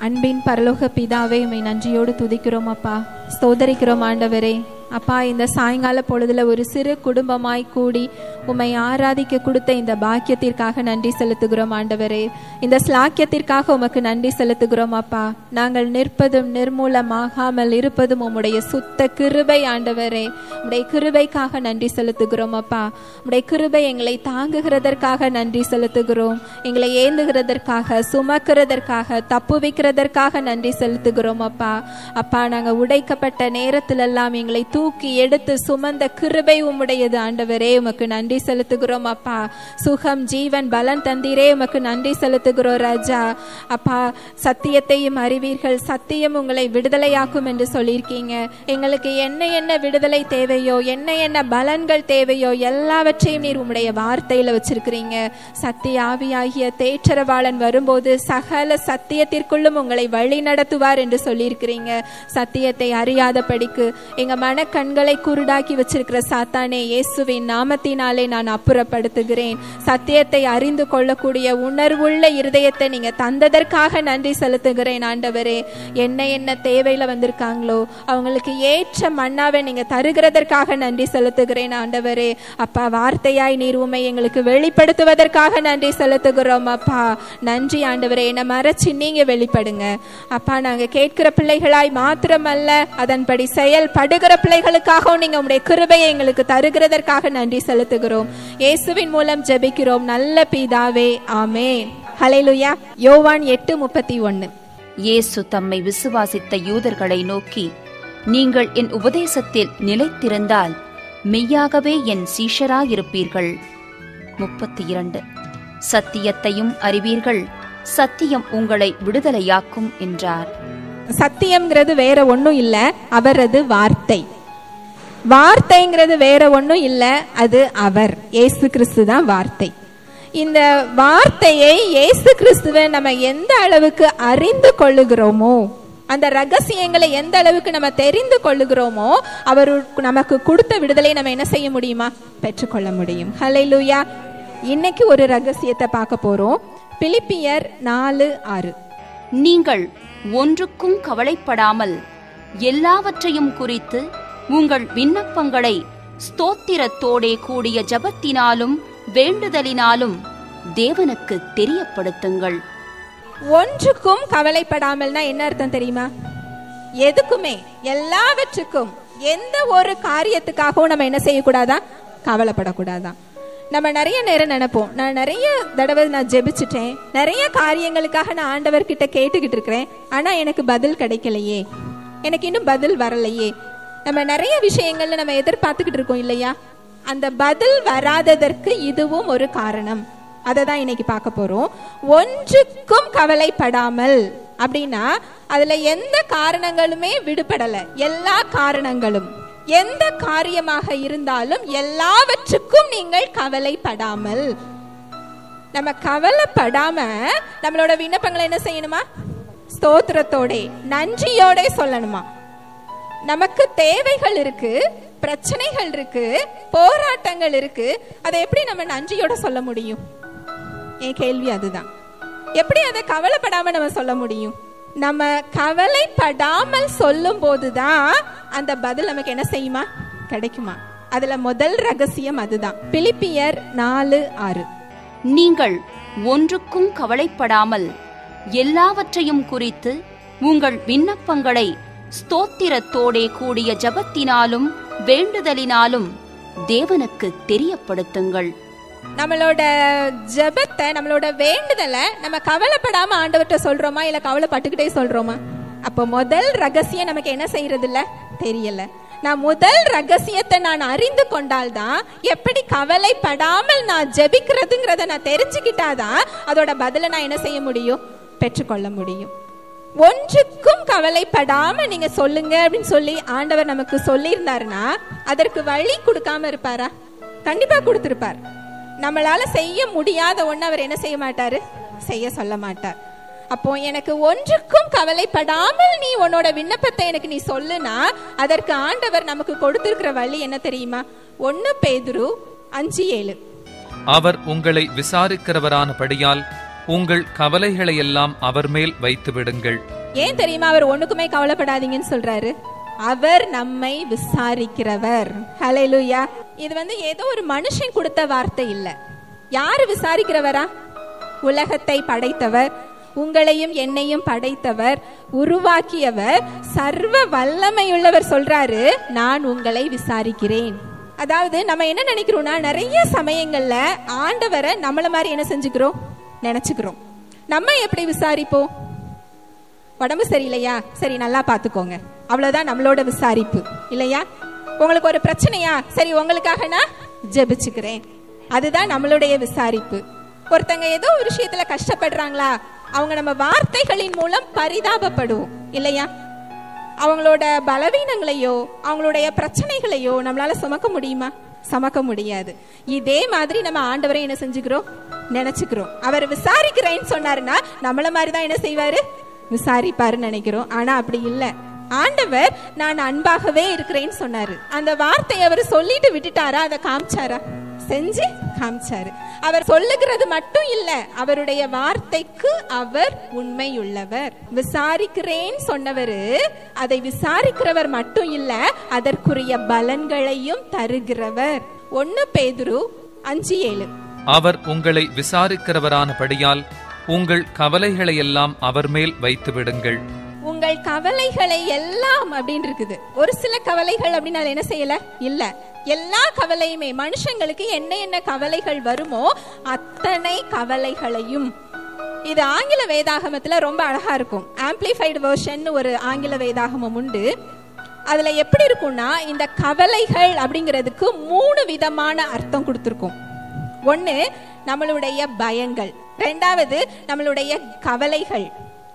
அன்பின் பரலோக பிதாவே, உம்மை நன்றியோடு துதிக்கிறோம் அப்பா, ஸ்தோத்தரிக்கிறோம் ஆண்டவரே. அப்பா, இந்த சாயங்கால பொழுதுல ஒரு சிறு குடும்பமாய் கூடி உம்மை ஆராதிக்க கொடுத்த இந்த பாக்கியத்திற்காக நன்றி செலுத்துகிறோம் ஆண்டவரே. இந்த ஸ்லாக்கியத்திற்காக உமக்கு நன்றி செலுத்துகிறோம் அப்பா. நாங்கள் நிற்பதும் நிர்மூலமாகாமல் இருப்பதும் உம்முடைய சுத்த கிருபை ஆண்டவரே. உம்முடைய கிருபைக்காக நன்றி செலுத்துகிறோம் அப்பா. உம்முடைய கிருபை எங்களை தாங்குகிறதற்காக நன்றி செலுத்துகிறோம். எங்களை ஏந்துகிறதற்காக, சுமக்கிறதற்காக, தப்புவிக்கிறதற்காக நன்றி செலுத்துகிறோம் அப்பா. அப்பா, நாங்கள் உடைக்கப்பட்ட நேரத்திலெல்லாம் எங்களை தூக்கி எடுத்து சுமந்த கிருபை உம்முடையது ஆண்டவரே. உமக்கு நன்றி செலுத்துகிறோம் அப்பா. சுகம், ஜீவன், பலன் தந்தீரே, உமக்கு நன்றி செலுத்துகிறோம் ராஜா. அப்பா, சத்தியத்தையும் அறிவீர்கள், சத்தியம் உங்களை விடுதலையாக்கும் என்று சொல்லியிருக்கீங்க. எங்களுக்கு என்ன என்ன விடுதலை தேவையோ, என்ன என்ன பலன்கள் தேவையோ எல்லாவற்றையும் நீர் உம்முடைய வார்த்தையில வச்சிருக்கிறீங்க. சத்திய ஆவியாகிய தேற்றரவாளன் வரும்போது சகல சத்தியத்திற்குள்ளும் உங்களை வழி நடத்துவார் என்று சொல்லியிருக்கிறீங்க. சத்தியத்தை அறியாதபடிக்கு எங்க மன கண்களை குருடாக்கி வச்சிருக்கிற சாத்தானே, இயேசுவின் நாமத்தினாலே நான் அப்புறப்படுத்துகிறேன். சத்தியத்தை அறிந்து கொள்ளக்கூடிய உணர்வுள்ள இருதயத்தை நீங்க தந்ததற்காக நன்றி செலுத்துகிறேன் ஆண்டவரே. என்ன என்ன தேவையில வந்திருக்காங்களோ அவங்களுக்கு ஏற்ற மன்னாவை நீங்க தருகிறதற்காக நன்றி செலுத்துகிறேன் ஆண்டவரே. அப்பா, வார்த்தையாய் நீர் உம்மை எங்களுக்கு வெளிப்படுத்துவதற்காக நன்றி செலுத்துகிறோம் அப்பா. நன்றி ஆண்டவரே. என்ன மறைச்சு நீங்க வெளிப்படுங்க அப்பா. நாங்க கேட்கிற பிள்ளைகளாய் மாத்திரமல்ல, அதன்படி செயல்படுகிற பிள்ளைகளுக்காகவும் நீங்க உம்முடைய கிருபையை எங்களுக்கு தருகிறதற்காக நன்றி செலுத்துகிறோம். இயேசுவின் மூலம் ஜெபிக்கிறோம் நல்ல பிதாவே, ஆமென். ஹல்லேலூயா. யோவான் 8:31. இயேசு தம்மை விசுவாசித்த யூதர்களை நோக்கி, நீங்கள் என் உபதேசத்தில் நிலைத்திருந்தால் மெய்யாகவே என் சீஷராயிருப்பீர்கள். 32. சத்தியத்தையும் அறிவீர்கள், சத்தியம் உங்களை விடுதலையாக்கும் என்றார். சத்தியம்ங்கிறது வேற ஒன்றும் இல்ல, அவரது வார்த்தை. வார்த்தைங்கிறது வேற ஒன்றும் இல்ல, அது அவர், இயேசு கிறிஸ்து தான் வார்த்தை. இந்த வார்த்தையை, இயேசு கிறிஸ்துவை நம்ம எந்த அளவுக்கு அறிந்து கொள்ளுகிறோமோ, அந்த ரகசியங்களை எந்த அளவுக்கு நம்ம தெரிந்து கொள்ளுகிறோமோ, அவர் நமக்கு கொடுத்த விடுதலை நம்ம என்ன செய்ய முடியுமா? பெற்றுக்கொள்ள முடியும். ஹல்லேலூயா. இன்னைக்கு ஒரு ரகசியத்தை பார்க்க போறோம். பிலிப்பியர் 4:6. நீங்கள் ஒன்றுக்கும் கவலைப்படாமல் எல்லாவற்றையும் குறித்து உங்கள் விண்ணப்பங்களை ஸ்தோத்திரத்தோடே கூடிய ஜபத்தினாலும் வேண்டுதலினாலும் தேவனுக்கு தெரியப்படுத்துங்கள். ஒன்றுக்கும் கவலைப்படாமல்னா என்ன அர்த்தம் தெரியுமா? எதுக்குமே, எல்லாவற்றுக்கும், எந்த ஒரு காரியத்துக்காகவும் நம்ம என்ன செய்யக்கூடாதான்? கவலைப்படக்கூடாதான். நம்ம நிறைய நேரம் நினைப்போம், நான் நிறைய தடவை நான் ஜெபிச்சுட்டேன், நிறைய காரியங்களுக்காக நான் ஆண்டவர்கிட்ட கேட்டுக்கிட்டு இருக்கிறேன், ஆனா எனக்கு பதில் கிடைக்கலையே, எனக்கு இன்னும் பதில் வரலையே. நம்ம நிறைய விஷயங்கள்ல நம்ம எதிர்பார்த்துக்கிட்டு இருக்கோம் இல்லையா? அந்த பதில் வராததற்கு இதுவும் ஒரு காரணம். அதை தான் இன்னைக்கு பார்க்க போறோம். ஒன்றுக்கும் கவலைப்படாமல் அப்படின்னா அதுல எந்த காரணங்களுமே விடுபடல. எல்லா காரணங்களும், எந்த காரியமாக இருந்தாலும் எல்லாவற்றுக்கும் நீங்கள் கவலைப்படாமல். நம்ம கவலைப்படாம நம்மளோட விண்ணப்பங்களை என்ன செய்யணுமா? ஸ்தோத்திரத்தோட, நன்றியோட சொல்லணுமா? நமக்கு தேவைகள் இருக்கு, பிரச்சனைகள் இருக்கு, போராட்டங்கள் இருக்கு, அதை எப்படி நம்ம நன்றியோட சொல்ல முடியும்? என் கேள்வி அதுதான். எப்படி அதை கவலைப்படாம நம்ம சொல்ல முடியும்? நம்ம கவலைப்படாமல் சொல்லும் போதுதான் அந்த பதில் நமக்கு என்ன செய்யுமா? கிடைக்குமா? அதுல முதல் ரகசியம் அதுதான். பிலிப்பியர் 4:6. நீங்கள் ஒன்றுக்கும் கவலைப்படாமல் எல்லாவற்றையும் குறித்து உங்கள் விண்ணப்பங்களை ஸ்தோத்திரத்தோடே கூடிய ஜபத்தினாலும் வேண்டுதலினாலும் தேவனுக்கு தெரியப்படுத்துங்கள். நம்மளோட ஜெபத்தை, நம்மளோட வேண்டுதலை நம்ம கவலைப்படாம ஆண்டவர்கிட்ட சொல்றோமா, இல்ல கவலைப்பட்டுக்கிட்டே சொல்றோமா? அப்போ முதல் ரகசியம் நமக்கு என்ன செய்யறது இல்ல, தெரியல. நான் முதல் ரகசியத்தை நான் அறிந்து கொண்டால்தான், எப்படி கவலைப்படாமல் நான் ஜெபிக்கிறதுங்கிறத நான் தெரிஞ்சுக்கிட்டாதான் அதோட பதிலை நான் என்ன செய்ய முடியும்? பெற்றுக்கொள்ள முடியும். ஒன்றுக்கும் கவலைப்படாம நீங்க சொல்லுங்க அப்படின்னு சொல்லி ஆண்டவர் நமக்கு சொல்லி இருந்தாருன்னா அதற்கு வழி கொடுக்காம இருப்பாரா? கண்டிப்பா கொடுத்திருப்பார். நம்மளால செய்ய முடியாத ஒண்ணு அவர் என்ன செய்ய மாட்டாரு? செய்ய சொல்ல மாட்டார். அப்போ எனக்கு ஒன்றுக்கும் கவலைப்படாமல் நீ உன்னோட விண்ணப்பத்தை எனக்கு நீ சொல்லுனா அதற்கு ஆண்டவர் நமக்கு கொடுத்திருக்கிற வழி என்ன தெரியுமா? 1 பேதுரு 5:7. அவர் உங்களை விசாரிக்கிறவரானபடியால் உங்கள் கவலைகளை எல்லாம் அவர் மேல் வைத்து விடுங்கள். ஏன் தெரியுமா அவர் ஒண்ணுக்குமே கவலைப்படாதீங்கன்னு சொல்றாரு? அவர் நம்மை விசாரிக்கிறவர். ஹல்லேலூயா. இது ஏதோ ஒரு மனுஷன் கொடுத்த வார்த்தை இல்ல. யாரு விசாரிக்கிறவரா? உலகத்தை படைத்தவர், உங்களையும் என்னையும் படைத்தவர், உருவாக்கியவர், சர்வ வல்லமையுள்ளவர் சொல்றாரு, நான் உங்களை விசாரிக்கிறேன். அதாவது நம்ம என்ன நினைக்கிறோம்னா, நிறைய சமயங்கள்ல ஆண்டவரை நம்மள மாதிரி என்ன செஞ்சுக்கிறோம், நினைச்சுக்கிறோம். நம்ம எப்படி விசாரிப்போம்? உடம்பு சரியில்லையா, சரி நல்லா பாத்துக்கோங்க, அவ்வளவுதான் நம்மளோட விசாரிப்பு இல்லையா? உங்களுக்கு ஒரு பிரச்சனையா, சரி உங்களுக்காக நான் ஜெபிச்சுக்கிறேன், அதுதான் நம்மளுடைய விசாரிப்பு. ஒருத்தங்க ஏதோ ஒரு விஷயத்துல கஷ்டப்படுறாங்களா, அவங்க நம்ம வார்த்தைகளின் மூலம் பரிதாபப்படுவோம் இல்லையா? அவங்களோட பலவீனங்களையோ அவங்களுடைய பிரச்சனைகளையோ நம்மளால சுமக்க முடியுமா? சுமக்க முடியாது. இதே மாதிரி நம்ம ஆண்டவரை என்ன செஞ்சுக்கிறோம், நினைச்சுக்கிறோம். அவர் விசாரிக்கிறேன்னு சொன்னாருன்னா நம்மள மாதிரிதான் என்ன செய்வாரு, விசாரிப்பாருன்னு நினைக்கிறோம். ஆனா அப்படி இல்ல. ஆண்டவர் நான் அன்பாகவே இருக்கிறேன்னு சொன்னாரு. அந்த வார்த்தையை அவர் சொல்லிட்டு விட்டுட்டாரா? அதை காமிச்சாரா? செஞ்சு காமிச்சாரு. அவர் சொல்லுகிறது மட்டும் இல்ல, அவருடைய வார்த்தைக்கு அவர் உண்மையுள்ளவர். விசாரிக்கிறேன் சொன்னவரு அதை விசாரிக்கிறவர் மட்டும் இல்ல, அதற்குரிய பலன்களையும் தருகிறவர். 1 பேதுரு 5:7. அவர் உங்களை விசாரிக்கிறவரானபடியால் உங்கள் கவலைகளை எல்லாம் அவர் மேல் வைத்து விடுங்கள். உங்கள் கவலைகளை எல்லாம் அப்படின்னு இருக்குது. ஒரு சில கவலைகள் அப்படின்னு என்ன செய்யல இல்ல, எல்லா கவலையுமே மனுஷங்களுக்கு என்ன கவலைகள் வருமோ அத்தனை கவலைகளையும். இது ஆங்கில வேதாகமத்துல ரொம்ப அழகா இருக்கும். ஆம்பிளிஃபைடு வெர்ஷன் ஒரு ஆங்கில வேதாகமம் உண்டு. அதுல எப்படி இருக்கும்னா, இந்த கவலைகள் அப்படிங்கிறதுக்கு 3 விதமான அர்த்தம் கொடுத்திருக்கும். 1 நம்மளுடைய பயங்கள், 2வது நம்மளுடைய கவலைகள்,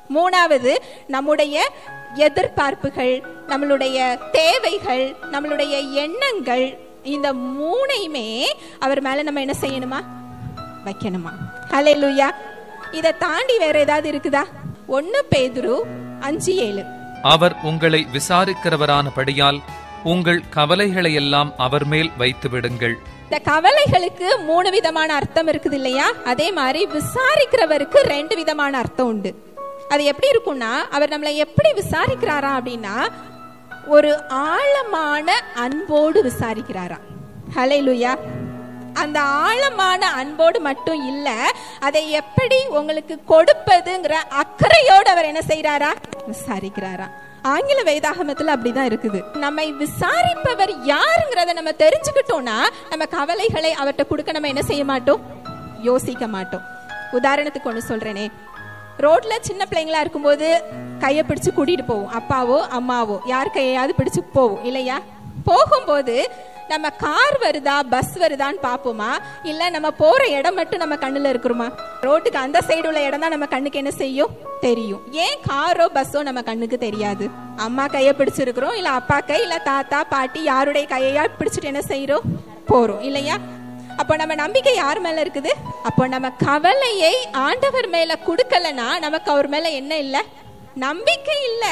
3வது நம்முடைய எதிர்பார்ப்புகள், நம்மளுடைய தேவைகள், நம்மளுடைய எண்ணங்கள். இந்த 3ஐயுமே அவர் மேல நம்ம என்ன செய்யணுமா, வைக்கணுமா? ஹல்லேலூயா. இத தாண்டி வேற ஏதாவது இருக்குதா? 1 பேதுரு 5:7. அவர் உங்களை விசாரிக்கிறவரானபடியால் உங்கள் கவலைகளை எல்லாம் அவர் மேல் வைத்து விடுங்கள். இந்த கவலைகளுக்கு 3 விதமான அர்த்தம் இருக்குது இல்லையா? அதே மாதிரி விசாரிக்கிறவருக்கு 2 விதமான அர்த்தம் உண்டு. அது எப்படி இருக்கும்னா, அவர் நம்மளை எப்படி விசாரிக்கிறாரா அப்படின்னா, ஒரு ஆழமான அன்போடு விசாரிக்கிறாரா. ஹல்லேலூயா. அந்த ஆழமான அன்போடு மட்டும் இல்ல, அதை எப்படி உங்களுக்கு கொடுப்பதுங்கிற அக்கறையோடு அவர் என்ன செய்யறாரா, விசாரிக்கிறாரா. ஆங்கில வேதாகமத்துல அப்படிதான் இருக்குது. நம்மை விசாரிப்பவர் யாருங்கிறத நம்ம தெரிஞ்சுக்கிட்டோம்னா, நம்ம கவலைகளை அவர்கிட்ட கொடுக்க நம்ம என்ன செய்ய மாட்டோம், யோசிக்க மாட்டோம். உதாரணத்துக்கு ஒண்ணு சொல்றேனே, ரோட்ல சின்ன பிள்ளைங்களா இருக்கும்போது கையை பிடிச்சு கூட்டிட்டு போவோம். அப்பாவோ அம்மாவோ யார் கையாவது பிடிச்சு போவோம் இல்லையா? போகும்போது நம்ம கார் வருதா பஸ் வருதான்னு பாப்போமா, இல்ல நம்ம போற இடம் மட்டும் நம்ம கண்ணுல இருக்குமா? ரோட்டுக்கு அந்த சைடு உள்ள இடம் தான் நம்ம கண்ணுக்கு என்ன செய்யும், தெரியும். ஏன் காரோ பஸ்ஸோ நம்ம கண்ணுக்கு தெரியாது? அம்மா கையை பிடிச்சிருக்கிறோம், இல்ல அப்பா கை, இல்ல தாத்தா பாட்டி யாருடைய கையா பிடிச்சிட்டு என்ன செய்யறோம், போறோம் இல்லையா? அப்போ நம்ம நம்பிக்கை யார் மேல இருக்குது? அப்போ நம்ம கவலையை ஆண்டவர் மேல குடுக்கலனா நமக்கு அவர் மேல என்ன இல்ல, நம்பிக்கை இல்ல.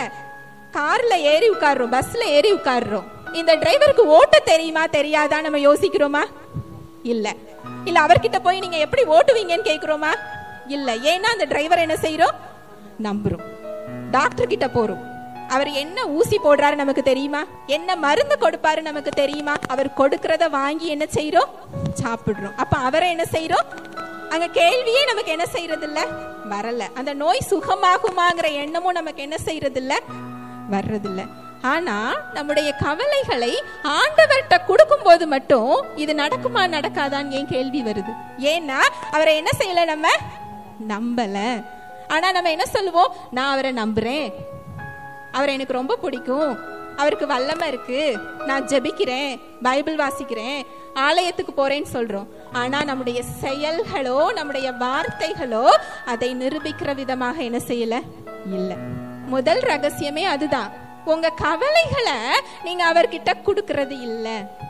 கார்ல ஏறி உட்கார்றோம், பஸ்ல ஏறி உட்கார்றோம், இந்த டிரைவருக்கு ஓட்ட தெரியுமா தெரியாதா நம்ம யோசிக்கிறோமா? இல்ல. இல்ல அவர்கிட்ட போய் நீங்க எப்படி ஓட்டுவீங்கன்னு கேக்குறோமா? இல்ல. ஏன்னா அந்த டிரைவர் என்ன செய்யறோம், நம்புறோம். டாக்டர் கிட்ட போறோம், அவர் என்ன ஊசி போடுறாரு நமக்கு தெரியுமா? என்ன மருந்து கொடுப்பாரு நமக்கு தெரியுமா? அவர் கொடுக்கறத வாங்கி என்ன செய்யறோம், சாப்பிடுறோம். அப்ப அவரை என்ன செய்யறோம், அங்க கேள்வியே நமக்கு என்ன செய்யறது இல்ல, வரல. அந்த நோய் சுகமாகுமாங்கிற எண்ணமும் நமக்கு என்ன செய்யறது இல்ல, வர்றதில்ல. ஆனா நம்முடைய கவலைகளை ஆண்டவர்கிட்ட கொடுக்கும் போது மட்டும் இது நடக்குமா நடக்காதான்னு ஏன் கேள்வி வருது? ஏன்னா அவரை என்ன செய்யல, நம்ம நம்பல. ஆனா நம்ம என்ன சொல்லுவோம், நான் அவரை நம்புறேன், அவர் எனக்கு ரொம்ப பிடிக்கும், அவருக்கு வல்லமை இருக்கு, நான் ஜெபிக்கிறேன், பைபிள் வாசிக்கிறேன், ஆலயத்துக்கு போறேன்னு சொல்றோம். ஆனா நம்முடைய செயல்களோ நம்முடைய வார்த்தைகளோ அதை நிரூபிக்கிற விதமாக என்ன செய்யல இல்ல. முதல் ரகசியமே அதுதான். உங்க கவலைகளை நீங்க அவர்கிட்ட கொடுக்கறது இல்ல.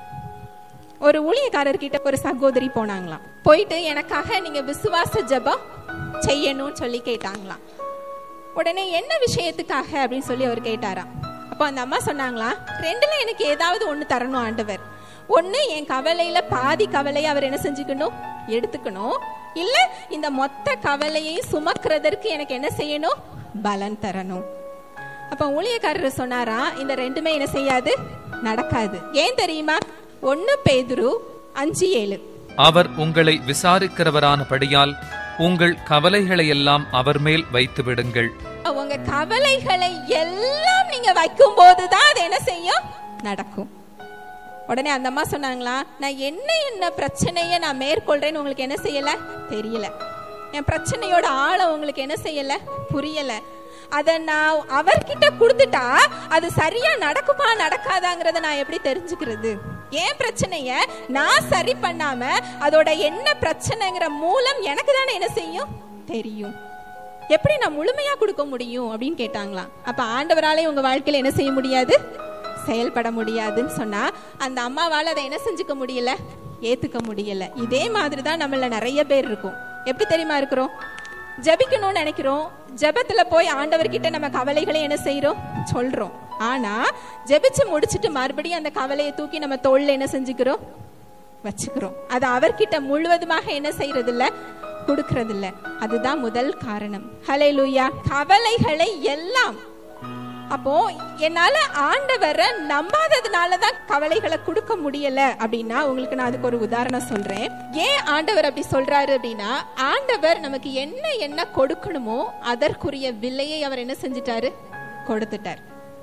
ஒரு ஊழியக்காரர்கிட்ட ஒரு சகோதரி போனாங்களாம். போயிட்டு எனக்காக நீங்க விசுவாச ஜெபம் செய்யணும்னு சொல்லி கேட்டாங்களாம். உடனே என்ன விஷயத்துக்காக அப்படின்னு சொல்லி அவர் கேட்டாராம். அப்போ அந்த அம்மா சொன்னாங்களா, 2ல எனக்கு ஏதாவது ஒண்ணு தரணும் ஆண்டவர். ஒண்ணு, என் கவலையில பாதி கவலையை அவர் என்ன செஞ்சுக்கணும், எடுத்துக்கணும். இல்ல இந்த மொத்த கவலையை சுமக்கிறதற்கு எனக்கு என்ன செய்யணும்? பலன் தரணும். அப்ப ஊழியக்காரர் சொன்னாரா, இந்த ரெண்டுமே என்ன செய்யாது, நடக்காது. ஏன் தெரியுமா? 1 பேதுரு 5:7. அவர் உங்களை விசாரிக்கிறவரானபடியால் உங்கள் கவலைகளை எல்லாம் அவர் மேல் வைத்து விடுங்கள். உங்க கவலைகளை எல்லாம் நீங்க வைக்கும் போதுதான் அது என்ன செய்யும்? நடக்கும். உடனே அந்த அம்மா சொன்னாங்களா, நான் என்ன பிரச்சனைய நான் மேற்கொள்றேன்னு உங்களுக்கு என்ன செய்யல, தெரியல. என் பிரச்சனையோட ஆழம் உங்களுக்கு என்ன செய்யல, புரியல. அத நான் அவர்கிட்ட கொடுத்துட்டா அது சரியா நடக்குமா நடக்காதாங்கிறத நான் எப்படி தெரிஞ்சுக்கிறது? ஏன் பிரச்சனைய நான் சரி பண்ணாம அதோட என்ன பிரச்சனைங்கிற மூலம் எனக்கு தானே என்ன செய்யும் தெரியும். எப்படி நான் முழுமையா கொடுக்க முடியும் அப்படின்னு கேட்டாங்களாம். அப்ப ஆண்டவராலே உங்க வாழ்க்கையில என்ன செய்ய முடியாது, செயல்பட முடியாதுன்னு சொன்னா அந்த அம்மாவால அதை என்ன செஞ்சுக்க முடியல, ஏத்துக்க முடியல. இதே மாதிரிதான் நம்மள நிறைய பேர் இருக்கும். எப்படி தெரியுமா இருக்கிறோம்? ஜபிக்கணும்னு நினைக்கிறோம், ஜபத்துல போய் ஆண்டவர்கிட்ட நம்ம கவலைகளை என்ன செய்யறோம், சொல்றோம். ஆனா ஜபிச்சு முடிச்சுட்டு மறுபடியும் அந்த கவலையை தூக்கி நம்ம தோல்ல என்ன செஞ்சுக்கிறோம், வச்சுக்கிறோம். அது அவர்கிட்ட முழுவதுமாக என்ன செய்யறது இல்ல, கொடுக்கறது இல்ல. அதுதான் முதல் காரணம். ஹல்லேலூயா. கவலைகளை எல்லாம், அப்போ என்னால ஆண்டவரை நம்பாததுனாலதான் கவலைகளை கொடுக்க முடியல அப்படின்னா உங்களுக்கு நான் அதுக்கு ஒரு உதாரணம் சொல்றேன். ஏன் ஆண்டவர் அப்படி சொல்றாரு அப்படின்னா, ஆண்டவர் நமக்கு என்ன கொடுக்கணுமோ அதற்குரிய விலையை அவர் என்ன செஞ்சிட்டாரு, கொடுத்துட்டார்.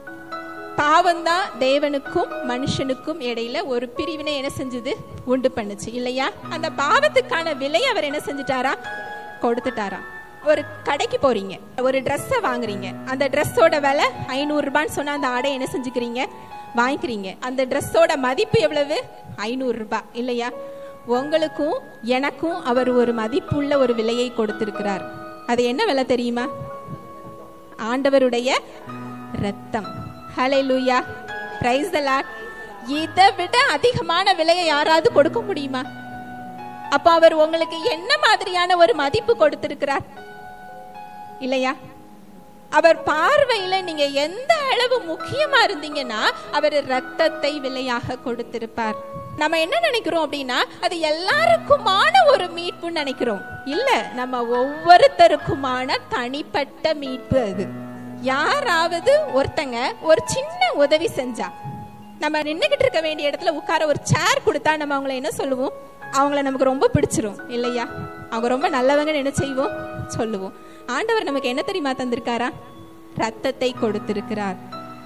பாவம்தான் தேவனுக்கும் மனுஷனுக்கும் இடையில ஒரு பிரிவினை என்ன செஞ்சது, உண்டு பண்ணுச்சு இல்லையா? அந்த பாவத்துக்கான விலையை அவர் என்ன செஞ்சிட்டாரா, கொடுத்துட்டாரா. ஒரு கடைக்கு போறீங்க, ஒரு ட்ரெஸ்ஸை வாங்குறீங்க. அந்த ட்ரெஸ்ஸோட விலை 500 ரூபான்னு சொன்னா அந்த ஆடை என்ன செஞ்சுக்கிறீங்க, வாங்கிக்கிறீங்க. அந்த ட்ரெஸ்ஸோட மதிப்பு எவ்வளவு, 500 ரூபாய் இல்லையா? உங்களுக்கும் எனக்கும் அவர் ஒரு மதிப்புள்ள ஒரு விலையை கொடுத்திருக்கிறார். அது என்ன விலை தெரியுமா? ஆண்டவருடைய ரத்தம். Hallelujah, praise the Lord. இதை விட அதிகமான விலையை யாராவது கொடுக்க முடியுமா? அப்ப அவர் உங்களுக்கு என்ன மாதிரியான ஒரு மதிப்பு கொடுத்திருக்கிறார் இல்லையா? அவர் பார்வையில நீங்க எந்த அளவு முக்கியமா இருந்தீங்கன்னா அவர் ரத்தத்தை விலையாக கொடுத்திருப்பார். நம்ம என்ன நினைக்கிறோம் அப்படின்னா அது எல்லாருக்குமான ஒரு மீட்புன்னு நினைக்கிறோம். இல்ல, நம்ம ஒவ்வொருத்தருக்குமான தனிப்பட்ட மீட்பு அது. யாராவது ஒருத்தங்க ஒரு சின்ன உதவி செஞ்சா, நம்ம நின்னுகிட்டு இருக்க வேண்டிய இடத்துல உட்கார ஒரு சேர் கொடுத்தா நம்ம அவங்களை என்ன சொல்லுவோம், அவங்கள நமக்கு ரொம்ப பிடிச்சிரும் இல்லையா? அவங்க ரொம்ப நல்லவங்க என்ன செய்வோம், சொல்லுவோம். ஆண்டவர் நமக்கு என்ன தெரியுமா தந்திருக்காரா, ரத்தத்தை கொடுத்திருக்கிறார்.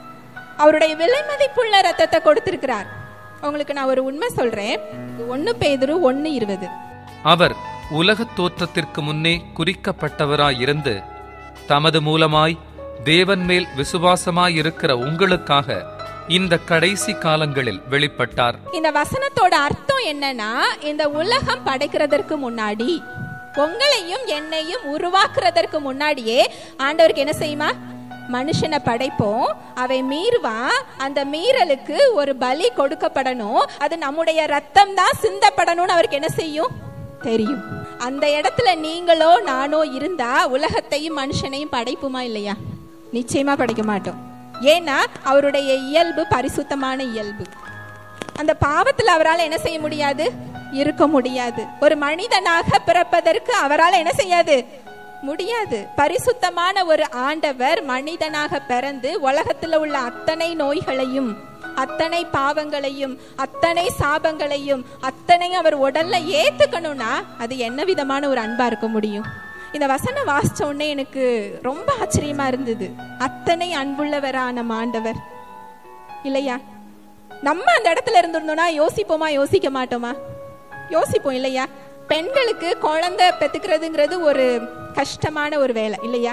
அவருடைய விலை மதிப்புள்ள ரத்தத்தை கொடுத்திருக்கிறார். உங்களுக்கு நான் ஒரு உண்மை சொல்றேன். 1 பேதுரு 1:20. அவர் உலகத் தோற்றத்திற்கு முன்னே குறிக்கப்பட்டவராயிருந்து தமது மூலமாய் தேவன் மேல் விசுவாசமாயிருக்கிற உங்களுக்காக இந்த கடைசி காலங்களில் வெளிப்பட்டார். இந்த வசனத்தோட அர்த்தம் என்னன்னா, இந்த உலகம் படைக்கிறதற்கு முன்னாடி, உங்களையும் என்னையும் உருவாக்குறதற்கு முன்னாடியே ஆண்டவருக்கு என்ன செய்யுமா, மனுஷனை படைப்போம், அவை மீறுவான், அந்த மீறலுக்கு ஒரு பலி கொடுக்கப்படணும், அது நம்முடைய ரத்தம் தான் சிந்தப்படணும்னு அவருக்கு என்ன செய்யும், தெரியும். அந்த இடத்துல நீங்களோ நானோ இருந்தா உலகத்தையும் மனுஷனையும் படைப்புமா இல்லையா? நிச்சயமா படைக்க மாட்டோம். ஏன்னா அவருடைய இயல்பு பரிசுத்தமான இயல்பு. அந்த பாவத்துல அவரால் என்ன செய்ய முடியாது, இருக்க முடியாது. ஒரு மனிதனாக பிறப்பதற்கு அவரால் என்ன செய்யாது, முடியாது. பரிசுத்தமான ஒரு ஆண்டவர் மனிதனாக பிறந்து உலகத்துல உள்ள அத்தனை நோய்களையும் அத்தனை பாவங்களையும் அத்தனை சாபங்களையும் அத்தனையும் அவர் உடல்ல ஏத்துக்கணும்னா அது என்ன விதமான ஒரு அன்பா இருக்க முடியும்? இந்த வசனம் வாசிச்ச உடனே எனக்கு ரொம்ப ஆச்சரியமா இருந்தது. அத்தனை அன்புள்ளவரான ஆண்டவர் இல்லையா? நம்ம அந்த இடத்துல இருந்திருந்தோம்னா யோசிப்போமா, யோசிக்க மாட்டோமா? யோசிப்போம் இல்லையா? பெண்களுக்கு குழந்தை பெத்துக்கிறதுங்கிறது ஒரு கஷ்டமான ஒரு வேலை இல்லையா?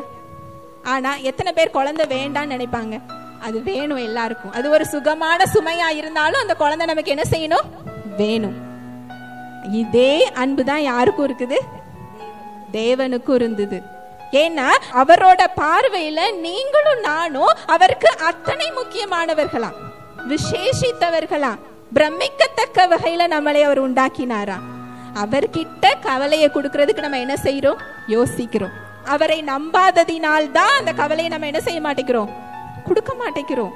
ஆனா எத்தனை பேர் குழந்தை வேண்டான்னு நினைப்பாங்க? அது வேணும் எல்லாருக்கும். அது ஒரு சுகமான சுமையா இருந்தாலும் அந்த குழந்தை நமக்கு என்ன செய்யணும், வேணும். இதே அன்புதான் யாருக்கும் இருக்குது, தேவனுக்கும் இருந்தது. ஏன்னா அவரோட பார்வையில நீங்களும் நானும் அவருக்கு அத்தனை முக்கியமானவர்களா, விசேஷித்தவர்களா, பிரமிக்கத்தக்க வகையில நம்மளை அவர் உண்டாக்கினாரா. அவர்கிட்ட கவலையை கொடுக்கறதுக்கு நம்ம என்ன செய்யறோம், யோசிக்கிறோம். அவரை நம்பாததினால் தான் அந்த கவலையை நம்ம என்ன செய்ய மாட்டேங்கிறோம், கொடுக்க மாட்டேங்கிறோம்.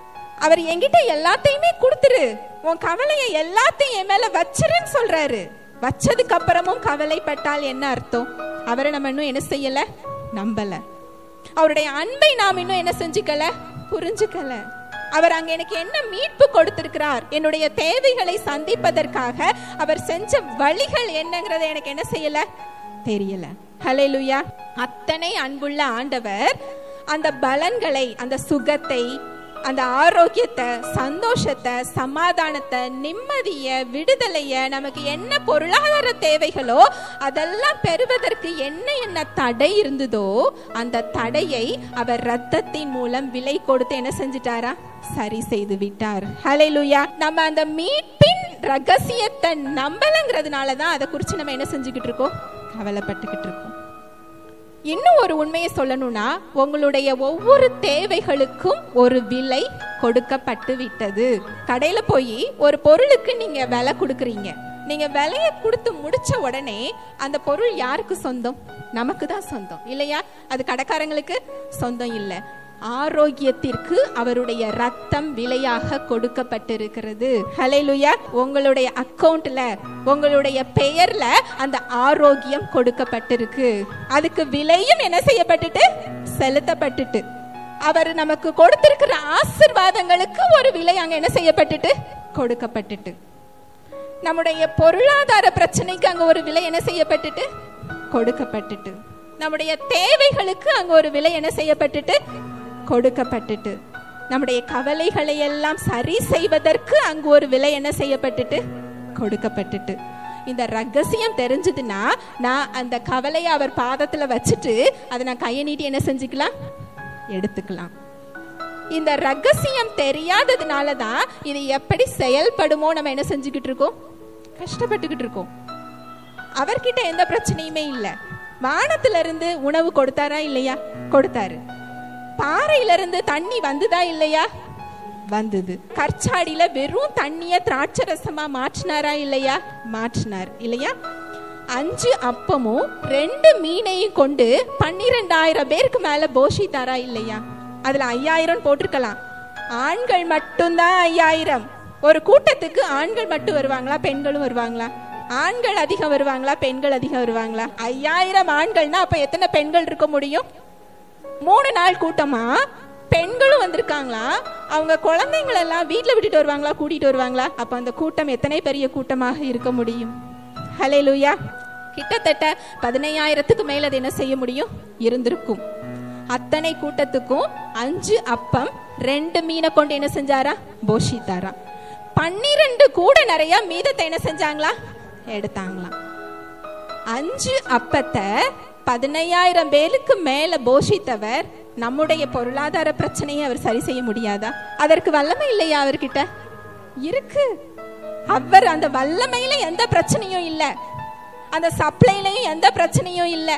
அவர் என்கிட்ட எல்லாத்தையுமே கொடுத்துரு, உன் கவலையை எல்லாத்தையும் என் மேல வச்சிருன்னு சொல்றாரு. வச்சதுக்கு அப்புறமும் கவலைப்பட்டால் என்ன அர்த்தம்? அவரை நம்ம இன்னும் என்ன செய்யல, நம்பல. அவருடைய அன்பை நாம் இன்னும் என்ன செஞ்சுக்கல, புரிஞ்சுக்கல. அவர் அங்க எனக்கு என்ன மீட்பு கொடுத்திருக்கிறார், என்னுடைய தேவைகளை சந்திப்பதற்காக அவர் செஞ்ச வழிகள் என்னங்கறத எனக்கு என்ன செய்யல, தெரியல. ஹல்லேலூயா. அத்தனை அன்புள்ள ஆண்டவர் அந்த பலன்களை, அந்த சுகத்தை, அந்த ஆரோக்கியத்தை, சந்தோஷத்தை, சமாதானத்தை, நிம்மதிய, விடுதலைய, நமக்கு என்ன பொருளாதார தேவைகளோ அதெல்லாம் பெறுவதற்கு என்ன தடை இருந்ததோ அந்த தடையை அவர் இரத்தத்தின் மூலம் விலை கொடுத்து என்ன செஞ்சிட்டாரா, சரி செய்து விட்டார். ஹல்லேலூயா. நம்ம அந்த மீட்பின் ரகசியத்தை நம்பலங்கிறதுனாலதான் அதை குறிச்சு நம்ம என்ன செஞ்சுக்கிட்டு இருக்கோம், கவலைப்பட்டுக்கிட்டு இருக்கோம். இன்னும் ஒரு உண்மையை சொல்லணும்னா, உங்களுடைய ஒவ்வொரு தேவைகளுக்கும் ஒரு விலை கொடுக்கப்பட்டு விட்டது. கடையில போய் ஒரு பொருளுக்கு நீங்க விலை கொடுக்கறீங்க. நீங்க விலையை கொடுத்து முடிச்ச உடனே அந்த பொருள் யாருக்கு சொந்தம்? நமக்கு தான் சொந்தம் இல்லையா? அது கடைக்காரங்களுக்கு சொந்தம் இல்லை. ஆரோக்கியத்திற்கு அவருடைய ரத்தம் விலையாக கொடுக்கப்பட்டிருக்கிறது. ஹல்லேலூயா. உங்களுடைய அக்கவுண்ட்ல, உங்களுடைய பெயர்ல அந்த ஆரோக்கியம் கொடுக்கப்பட்டிருக்கு. அதுக்கு விலையும் என்ன செய்யப்பட்டுட்டு, செலுத்தப்பட்டுட்டு. அவர் நமக்கு கொடுத்திருக்கிற ஆசீர்வாதங்களுக்கு ஒரு விலை அங்க என்ன செய்யப்பட்டுட்டு, கொடுக்கப்பட்டுட்டு. நம்முடைய பொருளாதார பிரச்சனைக்கு அங்க ஒரு விலை என்ன செய்யப்பட்டுட்டு, கொடுக்கப்பட்டுட்டு. நம்முடைய தேவைகளுக்கு அங்க ஒரு விலை என்ன செய்யப்பட்டுட்டு, கொடுக்கப்பட்டுட்டு. நம்முடைய கவலைகளை எல்லாம் சரி செய்வதற்கு அங்கு ஒரு விலை என்ன செய்யப்பட்டுட்டு, கொடுக்கப்பட்டுட்டு. இந்த ரகசியம் தெரிஞ்சதுன்னா நான் அந்த கவலையை அவர் பாதத்துல வச்சுட்டு அதை நான் கையை நீட்டி என்ன செஞ்சுக்கலாம், எடுத்துக்கலாம். இந்த ரகசியம் தெரியாததுனாலதான் இது எப்படி செயல்படுமோ நம்ம என்ன செஞ்சுக்கிட்டு இருக்கோம், கஷ்டப்பட்டுக்கிட்டு இருக்கோம். அவர்கிட்ட எந்த பிரச்சனையுமே இல்லை. வானத்துல இருந்து உணவு கொடுத்தாரா இல்லையா? கொடுத்தாரு. பாறையில இருந்து தண்ணி வந்துதா இல்லையா? வந்தது. கற்சாடியில வெறும் தண்ணிய திராட்சை ரசமா மாற்றினாரா இல்லையா? மாற்றினார் இல்லையா? 5 அப்பமும் 2 மீனையும் கொண்டு 12,000 பேருக்கு மேல போஷித்தாரா இல்லையா? அதுல 5,000 போட்டிருக்கலாம். ஆண்கள் மட்டும்தான் 5,000. ஒரு கூட்டத்துக்கு ஆண்கள் மட்டும் வருவாங்களா, பெண்களும் வருவாங்களா? ஆண்கள் அதிகம் வருவாங்களா, பெண்கள் அதிகம் வருவாங்களா? 5,000 ஆண்கள்னா அப்ப எத்தனை பெண்கள் இருக்க முடியும்? 3 நாள் கூட்டமா பெண்களும் வந்திருக்காங்களா? அவங்க குழந்தைங்களை எல்லாம் வீட்டுல விட்டுட்டு வருவாங்களா, கூட்டிட்டு வருவாங்களா? அப்ப அந்த கூட்டம் எத்தனை பெரிய கூட்டமாக இருக்க முடியும்? ஹல்லேலூயா. கிட்டத்தட்ட 15,000க்கு மேல அது என்ன செய்ய முடியும், இருந்திருக்கும். அத்தனை கூட்டத்துக்கும் 5 அப்பம் 2 மீனை கொண்டு என்ன செஞ்சாரா, போஷித்தாரா. 12 கூட நிறைய மீதத்தை என்ன செஞ்சாங்களா, எடுத்தாங்களா. 5 அப்பத்தை 15,000 பேருக்கு மேல போஷித்தவர் நம்முடைய பொருளாதார பிரச்சனையை அவர் சரி செய்ய முடியாதா? அதற்கு வல்லமை இல்லையா அவர்கிட்ட? இருக்கு. அவர் அந்த வல்லமையில எந்த பிரச்சனையும் இல்ல, அந்த சப்ளைலையும் எந்த பிரச்சனையும் இல்ல.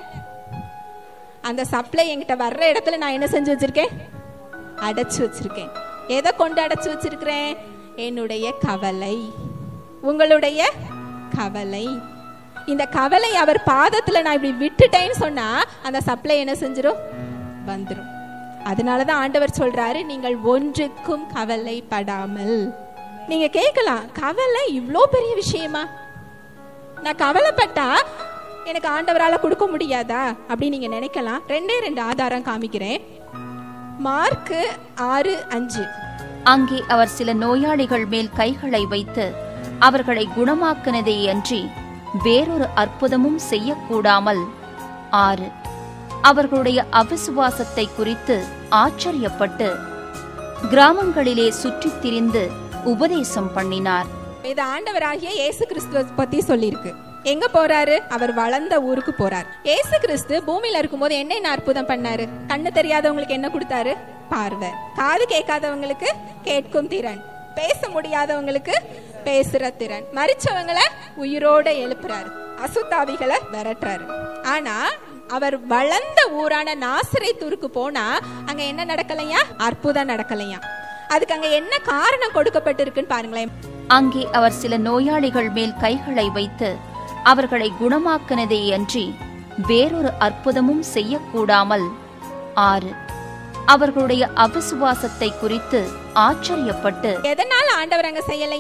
அந்த சப்ளை என்கிட்ட வர்ற இடத்துல நான் என்ன செஞ்சு வச்சிருக்கேன், அடைச்சு வச்சிருக்கேன். எதை கொண்டு அடைச்சு வச்சிருக்கிறேன்? என்னுடைய கவலை, உங்களுடைய கவலை. இந்த கவலை அவர் பாதத்துல நான் இப்படி விட்டுட்டேன்னு சொன்னா அந்த சப்ளை என்ன செஞ்சிரும், வந்துரும். அதனாலதான் ஆண்டவர் சொல்றாரு, நீங்கள் ஒன்றுக்கும் கவலைப்படாமல். நீங்க கேட்கலாம், கவலை இவ்வளோ பெரிய விஷயமா? நான் கவலைப்பட்டா எனக்கு ஆண்டவரால கொடுக்க முடியாதா அப்படின்னு நீங்க நினைக்கலாம். 2 ஆதாரம் காமிக்கிறேன். மார்க் 6:5. அங்கே அவர் சில நோயாளிகள் மேல் கைகளை வைத்து அவர்களை குணமாக்கினதே அன்றி வேறொரு அற்புதமும் செய்யக்கூடாமல் 6. அவர்களுடைய அவிசுவாசத்தை குறித்து ஆச்சரியப்பட்டு கிராமங்களிலே சுற்றித் திரிந்து உபதேசம் பண்ணினார். இது ஆண்டவராகிய இயேசு கிறிஸ்துவை பத்தி சொல்லியிருக்கு. எங்க போறாரு? அவர் வளர்ந்த ஊருக்கு போறார். இயேசு கிறிஸ்து பூமியில இருக்கும்போது என்ன அற்புதம் பண்ணாரு? கண்ணு தெரியாதவங்களுக்கு என்ன கொடுத்தாரு? பார்வை. காது கேட்காதவங்களுக்கு கேட்கும் திறன். பேச முடியாதவங்களுக்கு பேசுற திறன். மரிச்சவங்களை உயிரோட எழுப்புறாரு. அசுத்தாவிகளை விரட்டுறாரு. ஆனா அவர் வளர்ந்த ஊரான நாசரேத்தூருக்கு போனா அங்க என்ன நடக்கலையா? அற்புதம் நடக்கலையா? அதுக்கு அங்க என்ன காரணம் கொடுக்கப்பட்டிருக்குன்னு பாருங்களேன். அங்கே அவர் சில நோயாளிகள் மேல் கைகளை வைத்து அவர்களை குணமாக்கினதே அன்றி வேறொரு அற்புதமும் செய்யக்கூடாமல் 6. அவர்களுடைய அவிசுவாசத்தை குறித்து ஆச்சரியப்பட்டு. எதனால ஆண்டவர் அங்க செய்யலையா?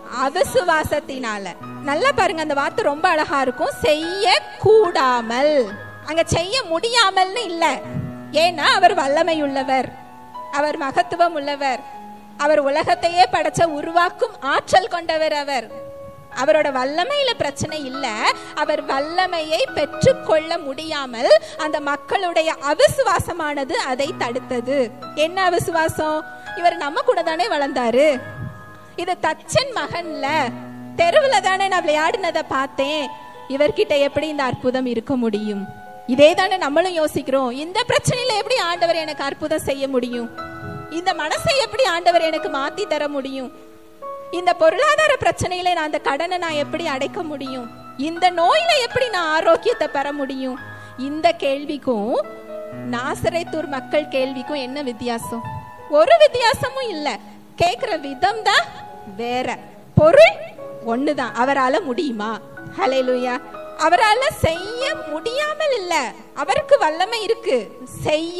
அவிசுவாசத்தினால. நல்லா பாருங்க, அந்த வார்த்தை ரொம்ப அழகா இருக்கும். செய்ய கூடாமல், அங்க செய்ய முடியாமல்னு இல்ல. ஏன்னா அவர் வல்லமை உள்ளவர், அவர் மகத்துவம் உள்ளவர், அவர் உலகத்தையே படைச்ச உருவாக்கும் ஆற்றல் கொண்டவர். அவரோட வல்லமையில பிரச்சனை இல்ல. அவர் வல்லமையை பெற்றுக்கொள்ள முடியாமல் அந்த மக்களுடைய அவிசுவாசமானது அதை தடுத்தது. என்ன அவிசுவாசம்? இவர் நம்ம கூட தானே வளர்ந்தாரு, இது தச்சன் மகன்ல, தெருவுல தானே நான் விளையாடினதை பார்த்தேன், இவர்கிட்ட எப்படி இந்த அற்புதம் இருக்க முடியும்? இதே தானே நம்மளும் யோசிக்கிறோம். இந்த பிரச்சனையில எப்படி ஆண்டவர் எனக்கு அற்புதம் செய்ய முடியும்? இந்த மனசை எப்படி ஆண்டவர் எனக்கு மாத்தி தர முடியும்? இந்த பொருளாதார பிரச்சனையில நான் அந்த கடனை நான் எப்படி அடைக்க முடியும்? இந்த நோயில எப்படி நான் ஆரோக்கியத்தை பெற முடியும்? இந்த கேள்விக்கும் நாசரேத்தூர் மக்கள் கேள்விக்கும் என்ன வித்தியாசம்? ஒரு வித்தியாசமும் இல்ல. கேக்குற விதம் தான் வேற, பொருள் ஒண்ணுதான். அவரால முடியுமா? ஹல்லேலூயா. அவரால செய்ய முடியாமல் இல்ல, அவருக்கு வல்லமை இருக்கு. செய்ய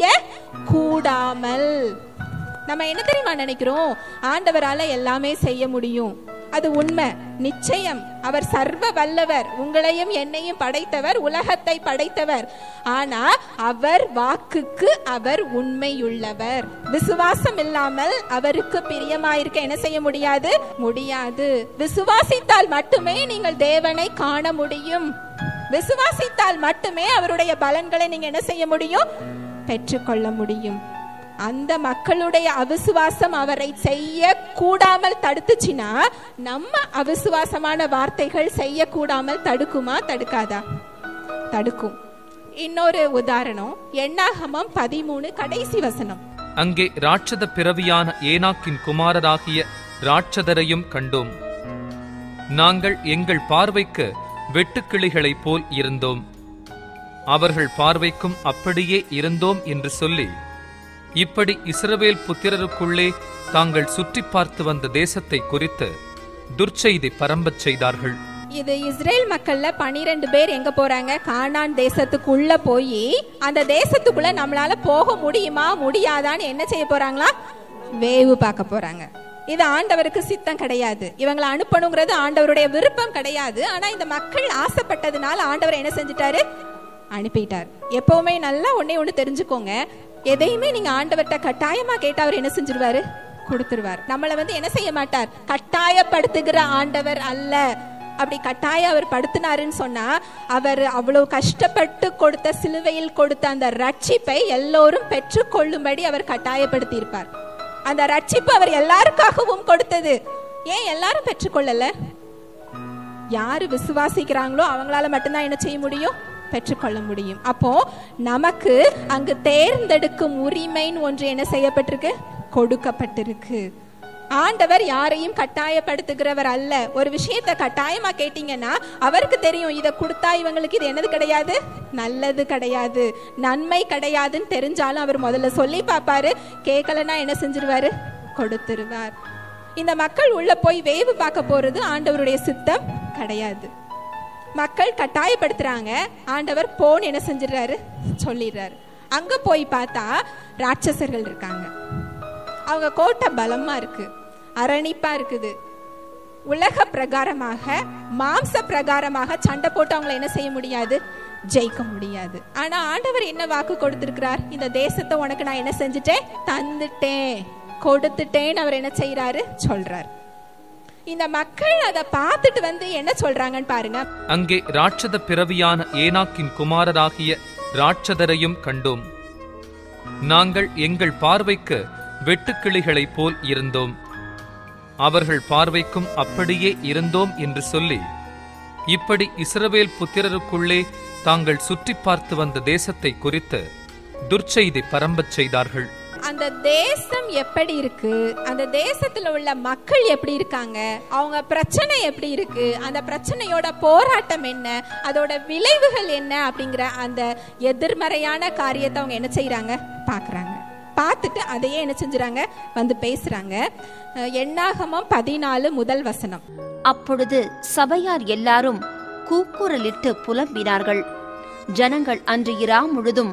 கூடாமல். நம்ம என்ன தெரியுமா நினைக்கிறோம்? ஆண்டவரால எல்லாமே செய்ய முடியும். அது உண்மை, நிச்சயம். அவர் சர்வ வல்லவர், உங்களையும் என்னையும் படைத்தவர், உலகத்தை படைத்தவர். ஆனா அவர் வாக்குக்கு அவர் உண்மையுள்ளவர். விசுவாசம் இல்லாமல் அவருக்கு பிரியமாயிருக்க என்ன செய்ய முடியாது? முடியாது. விசுவாசித்தால் மட்டுமே நீங்கள் தேவனை காண முடியும். விசுவாசித்தால் மட்டுமே அவருடைய பலன்களை நீங்க என்ன செய்ய முடியும்? பெற்றுக்கொள்ள முடியும். அந்த மக்களுடைய அவிசுவாசம் அவரை செய்ய கூடாமல் தடுத்துச்சுன்னா, நம்ம அவிசுவாசமான வார்த்தைகள் செய்ய கூடாமல் தடுக்குமா? தடுக்காதா? தடுக்கும். இன்னொரு உதாரணம், எண்ணாகமம் 13 கடைசி வசனம். அங்கே ராட்சத பிறவியான ஏனாக்கின் குமாரராகிய ராட்சதரையும் கண்டோம். நாங்கள் எங்கள் பார்வைக்கு வெட்டுக்கிளிகளைப் போல் இருந்தோம், அவர்கள் பார்வைக்கும் அப்படியே இருந்தோம் என்று சொல்லி, இப்படி இஸ்ரவேல் புத்திரருக்குள்ளே தாங்கள் சுற்றி பார்த்து வந்த தேசத்தை குறித்து துர்ச்செய்தி பரம்பச் செய்தார்கள். இது இஸ்ரேல் மக்கள்ல 12 பேர் எங்க போறாங்க? கானான் தேசத்துக்குள்ள போய் அந்த தேசத்துக்குள்ள நம்மளால போக முடியுமா முடியாதான்னு என்ன செய்ய போறாங்களா? வேவு பார்க்க போறாங்க. இது ஆண்டவருக்கு சித்தம் கிடையாது. இவங்களை அனுப்பணுங்கிறது ஆண்டவருடைய விருப்பம் கிடையாது. ஆனா இந்த மக்கள் ஆசைப்பட்டதுனால ஆண்டவர் என்ன செஞ்சிட்டாரு? அனுப்பிட்டார். எப்பவுமே நல்லா ஒண்ணு தெரிஞ்சுக்கோங்க, எதையுமே நீங்க ஆண்டவர்கிட்ட கட்டாயமா கேட்டா அவர் என்ன செஞ்சிருவாரு? கொடுத்துருவார். நம்மளை என்ன செய்ய மாட்டார்? கட்டாயப்படுத்துகிற ஆண்டவர் அல்ல. அப்படி கட்டாயம் அவர் படுத்தினாருன்னு சொன்னா, அவர் அவ்வளவு கஷ்டப்பட்டு கொடுத்த, சிலுவையில் கொடுத்த அந்த ரட்சிப்பை எல்லோரும் பெற்றுக்கொள்ளும்படி அவர் கட்டாயப்படுத்தி இருப்பார். அந்த ரட்சிப்பு அவர் எல்லாருக்காகவும் கொடுத்தது. ஏன் எல்லாரும் பெற்றுக்கொள்ளல? யாரு விசுவாசிக்கிறாங்களோ அவங்களால மட்டும்தான் என்ன செய்ய முடியும்? பெற்றுக்கொள்ள முடியும். அப்போ நமக்கு அங்கு தேர்ந்தெடுக்கும் உரிமைன்னு ஒன்று என்ன செய்யப்பட்டிருக்கு? கொடுக்கப்பட்டிருக்கு. ஆண்டவர் யாரையும் கட்டாயப்படுத்துகிறவர் அல்ல. ஒரு விஷயத்தை கட்டாயமா கேட்டீங்கன்னா அவருக்கு தெரியும், இதை கொடுத்தா இவங்களுக்கு இது என்னது கிடையாது? நல்லது கிடையாது, நன்மை கிடையாதுன்னு தெரிஞ்சாலும் அவர் முதல்ல சொல்லி பார்ப்பாரு. கேட்கலன்னா என்ன செஞ்சிருவாரு? கொடுத்துருவார். இந்த மக்கள் உள்ள போய் வேவு பார்க்க போறது ஆண்டவருடைய சித்தம் கிடையாது. மக்கள் கட்டாயப்படுத்துறாங்க, ஆண்டவர் போன் என்ன செஞ்சிடறாரு? சொல்லிடுறாரு. அங்க போய் பார்த்தா ராட்சசர்கள் இருக்காங்க. அவங்க கோட்டை பலமா இருக்கு, அரணிப்பா இருக்குது. உலக பிரகாரமாக, மாம்ச பிரகாரமாக சண்டை போட்டு அவங்களை என்ன செய்ய முடியாது? ஜெயிக்க முடியாது. ஆனா ஆண்டவர் என்ன வாக்கு கொடுத்திருக்கிறார்? இந்த தேசத்தை உனக்கு நான் என்ன செஞ்சுட்டேன்? தந்துட்டேன், கொடுத்துட்டேன்னு அவர் என்ன செய்யறாரு? சொல்றாரு. இந்த மக்கள் அதை பார்த்துட்டு என்ன சொல்றாங்கன்னு பாருங்க. அங்கே ராட்சத பிறவியான ஏனாக்கின் குமாரராகிய ராட்சதரையும் கண்டோம். நாங்கள் எங்கள் பார்வைக்கு வெட்டுக்கிளிகளைப் போல் இருந்தோம், அவர்கள் பார்வைக்கும் அப்படியே இருந்தோம் என்று சொல்லி, இப்படி இஸ்ரவேல் புத்திரருக்குள்ளே தாங்கள் சுற்றி பார்த்து வந்த தேசத்தை குறித்து துர்ச்செய்தி பரம்பச் செய்தார்கள். அந்த தேசம் எப்படி இருக்கு, அந்த தேசத்துல உள்ள மக்கள் எப்படி இருக்காங்க, அவங்க பிரச்சனை எப்படி இருக்கு, அந்த பிரச்சனையோட போராட்டம் என்ன, அதோட விளைவுகள் என்ன அப்படிங்கிற அந்த எதிர்மறையான காரியத்தை அவங்க என்ன செய்யறாங்க? பாக்குறாங்க. பார்த்துட்டு அதையே என்ன செஞ்சுறாங்க? பேசுறாங்க. எண்ணாகமம் 14 முதல் வசனம். அப்பொழுது சபையார் எல்லாரும் கூக்குரலிட்டு புலம்பினார்கள். ஜனங்கள் அன்று இரா முழுதும்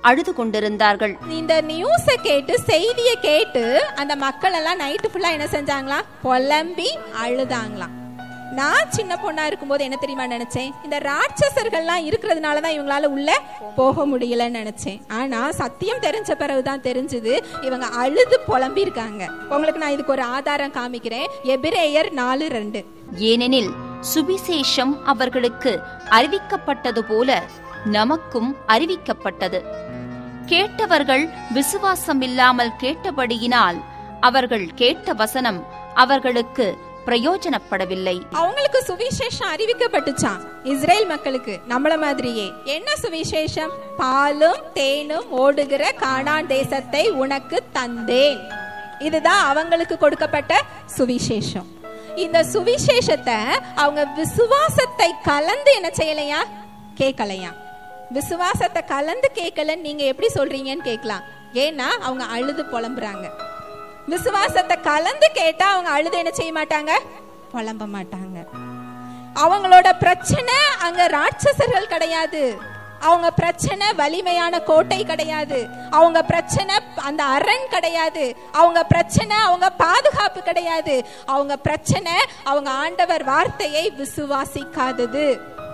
அழுது கொண்டிருந்தார்கள். இந்த நியூஸ கேட்டு, செய்தியை கேட்டு அந்த மக்கள் எல்லாம் நைட்டு ஃபுல்லா என்ன செஞ்சாங்களா? புலம்பி அழுதாங்களாம். நான் சின்ன பொண்ணா இருக்கும்போது என்ன தெரியுமா நினைச்சேன்? இந்த ராட்சசர்கள்லாம் இருக்கிறதுனாலதான் இவங்களால உள்ள போக முடியலன்னு நினைச்சேன். ஆனா சத்தியம் தெரிஞ்ச பிறகுதான் தெரிஞ்சது இவங்க அழுது புலம்பி இருக்காங்க. உங்களுக்கு நான் இதுக்கு ஒரு ஆதாரம் காமிக்கிறேன். எபிரேயர் 4:2. ஏனெனில் சுவிசேஷம் அவர்களுக்கு அறிவிக்கப்பட்டது போல நமக்கும் அறிவிக்கப்பட்டது. கேட்டவர்கள் விசுவாசம் இல்லாமல் கேட்டபடியினால் அவர்கள் கேட்ட வசனம் அவர்களுக்கு பிரயோஜனப்படவில்லை. அவங்களுக்கு சுவிசேஷம் அறிவிக்கப்பட்டுச்சான், இஸ்ரேல் மக்களுக்கு நம்மள மாதிரியே. என்ன சுவிசேஷம்? பாலும் தேனும் ஓடுகிற கானான் தேசத்தை உனக்கு தந்தேன். இதுதான் அவங்களுக்கு கொடுக்கப்பட்ட சுவிசேஷம். இந்த சுவிசேஷத்தை அவங்க விசுவாசத்தை கலந்து என்ன செய்யலையா? கேட்கலையா? விசுவாசத்தை கலந்து கேட்கலன்னு நீங்க எப்படி சொல்றீங்கன்னு கேட்கலாம். ஏன்னா அவங்க அழுது புலம்புறாங்க. விசுவாசத்தை கலந்து கேட்டா அவங்க அழுது என்ன செய்ய மாட்டாங்க? புலம்ப மாட்டாங்க. அவங்களோட பிரச்சனை அங்க ராட்சசர்கள் கிடையாது. அவங்க பிரச்சனை வலிமையான கோட்டை கிடையாது. அவங்க பிரச்சனை அந்த அரண் கிடையாது. அவங்க பிரச்சனை அவங்க பாதுகாப்பு கிடையாது. அவங்க பிரச்சனை அவங்க ஆண்டவர் வார்த்தையை விசுவாசிக்காதது.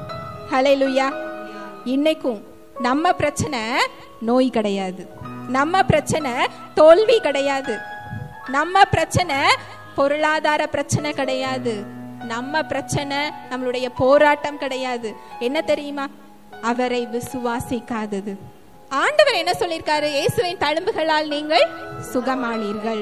ஹல்லேலூயா. இன்னைக்கும் நம்ம பிரச்சனை நோய் கிடையாது. நம்ம பிரச்சனை தோல்வி கிடையாது. நம்ம பிரச்சனை பொருளாதார பிரச்சனை கிடையாது. நம்ம பிரச்சனை நம்மளுடைய போராட்டம் கிடையாது. என்ன தெரியுமா? அவரை விசுவாசிக்காதது. ஆண்டவர் என்ன சொல்லிருக்காரு? இயேசுவின் தழும்புகளால் நீங்கள் சுகமானீர்கள்.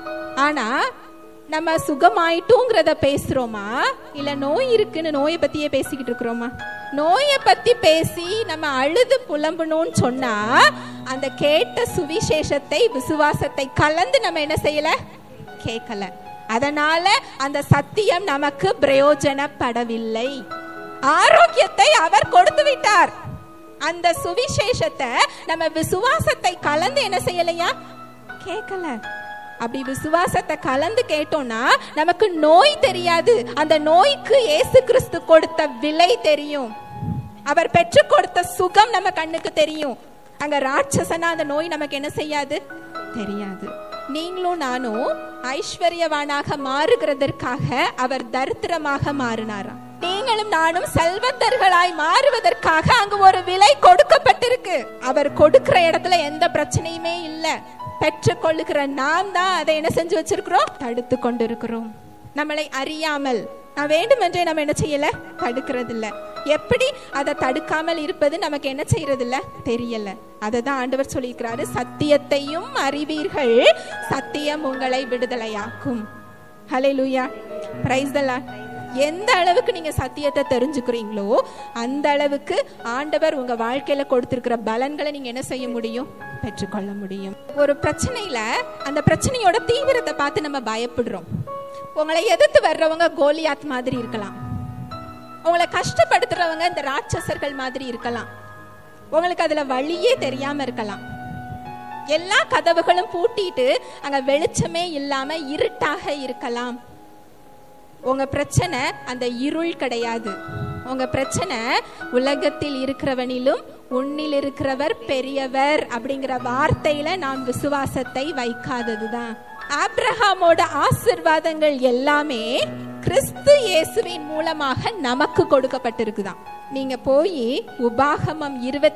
ஆனா நம்ம சுகமாயிட்டோங்கிறத பேசுறோமா, இல்ல நோய் இருக்குன்னு நோயை பத்தியே பேசிக்கிட்டு இருக்கிறோமா? நோயை பத்தி பேசி நம்ம அழுது புலம்பணும்னு சொன்னா அந்த கேட்ட சுவிசேஷத்தை விசுவாசத்தை கலந்து நம்ம என்ன செய்யல? கேட்கல. அதனால அந்த சத்தியம் நமக்கு பிரயோஜனப்படவில்லை. ஆரோக்கியத்தை அவர் கொடுத்து விட்டார். அந்த சுவிசேஷத்தை நம்ம விசுவாசத்தை கலந்து என்ன செய்யலையா? கேட்கல. அப்படி விசுவாசத்தை கலந்து கேட்டோம்னா நமக்கு நோய் தெரியாது. அந்த நோய்க்கு இயேசு கிறிஸ்து கொடுத்த விலை தெரியும். அவர் பெற்று கொடுத்த சுகம் நம்ம கண்ணுக்கு தெரியும். அங்க ராட்சசனா அந்த நோய் நமக்கு என்ன செய்யாது? தெரியாது. நீங்களும் நானும் ஐஸ்வர்யவானாக மாறுகிறதற்காக அவர் தரித்திரமாக மாறினாராம். நீங்களும் நானும் செல்வந்தர்களாய் மாறுவதற்காக அங்கு ஒரு விலை கொடுக்கப்பட்டிருக்கு. அவர் கொடுக்கிற இடத்துல எந்த பிரச்சனையுமே இல்ல. பெற்றுக் கொள்ளுகிற நாம் தான் அதை என்ன செஞ்சு வச்சிருக்கிறோம்? தடுத்து கொண்டிருக்கிறோம். நம்மளை அறியாமல் நான் வேண்டுமென்றே நம்ம என்ன செய்யல? தடுக்கிறது இல்ல. எப்படி அதை தடுக்காமல் இருப்பது நமக்கு என்ன செய்யறது இல்ல? தெரியல. அததான் ஆண்டவர் சொல்லியிருக்கிறாரு, சத்தியத்தையும் அறிவீர்கள், சத்தியம் உங்களை விடுதலையாக்கும். ஹல்லேலூயா. Praise the Lord. எந்த அளவுக்கு நீங்க சத்தியத்தை தெரிஞ்சுக்கிறீங்களோ அந்த அளவுக்கு ஆண்டவர் உங்க வாழ்க்கையில கொடுத்திருக்கிற பலன்களை நீங்க என்ன செய்ய முடியும்? பெற்றுக்கொள்ள முடியும். ஒரு பிரச்சனையில அந்த பிரச்சனையோட தீவிரத்தை பார்த்து நம்ம பயப்படுறோம். உங்களை எதிர்த்து வர்றவங்க கோலியாத் மாதிரி இருக்கலாம். உங்களை கஷ்டப்படுத்துறவங்க இந்த ராட்சசர்கள் மாதிரி இருக்கலாம். உங்களுக்கு அதுல வழியே தெரியாம இருக்கலாம். எல்லா கதவுகளும் பூட்டிட்டு அங்க வெளிச்சமே இல்லாம இருட்டாக இருக்கலாம். உங்க பிரச்சனை அந்த இருள் கிடையாது. உங்க பிரச்சனை உலகத்தில் இருக்கிறவனிலும் உன்னில் இருக்கிறவர் பெரியவர் அப்படிங்கிற வார்த்தையில நாம் விசுவாசத்தை வைக்காததுதான். ஆபிரகாமோட ஆசீர்வாதங்கள் எல்லாமே கிறிஸ்து இயேசுவின் மூலமாக நமக்கு கொடுக்கப்பட்டிருக்குதான். நீங்க போய் உபாகமம்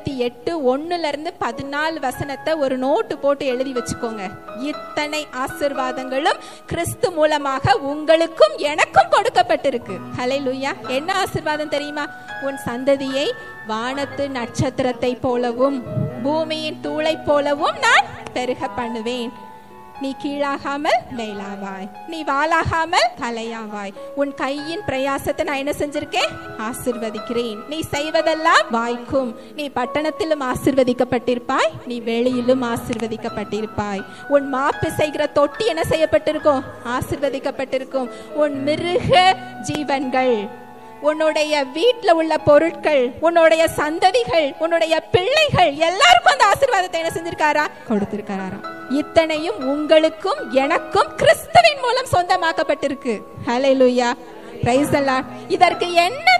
28:1-14 ஒரு நோட்டு போட்டு எழுதி வச்சுக்கோங்க. இத்தனை ஆசீர்வாதங்களும் கிறிஸ்து மூலமாக உங்களுக்கும் எனக்கும் கொடுக்கப்பட்டிருக்கு. ஹல்லேலூயா. என்ன ஆசீர்வாதம் தெரியுமா? உன் சந்ததியை வானத்து நட்சத்திரத்தை போலவும் பூமியின் தூளை போலவும் நான் பெருக பண்ணுவேன். நீ கீழாகாமல் மேலாவாய், நீ வாளாகாமல் தலையாவாய். உன் கையின் பிரயாசத்தை நான் என்ன செஞ்சிருக்கேன்? ஆசீர்வதிக்கிறேன். நீ செய்வதெல்லாம் வாய்க்கும். நீ பட்டணத்திலும் ஆசீர்வதிக்கப்பட்டிருப்பாய், நீ வெளியிலும் ஆசீர்வதிக்கப்பட்டிருப்பாய். உன் மாப்பு செய்கிற தொட்டி என்ன செய்யப்பட்டிருக்கும்? ஆசீர்வதிக்கப்பட்டிருக்கும். உன் மிருக ஜீவன்கள், உன்னுடைய வீட்டுல உள்ள பொருட்கள், உன்னுடைய சந்ததிகள், உன்னுடைய பிள்ளைகள் எல்லாருக்கும் அந்த ஆசீர்வாதத்தை என்ன செஞ்சிருக்காரா? கொடுத்திருக்காரா. இத்தனையும் உங்களுக்கும் எனக்கும் கிறிஸ்துவின் மூலம் சொந்தமாக்கப்பட்டிருக்கு. ஹல்லேலூயா. Praise the Lord. இதற்கு என்ன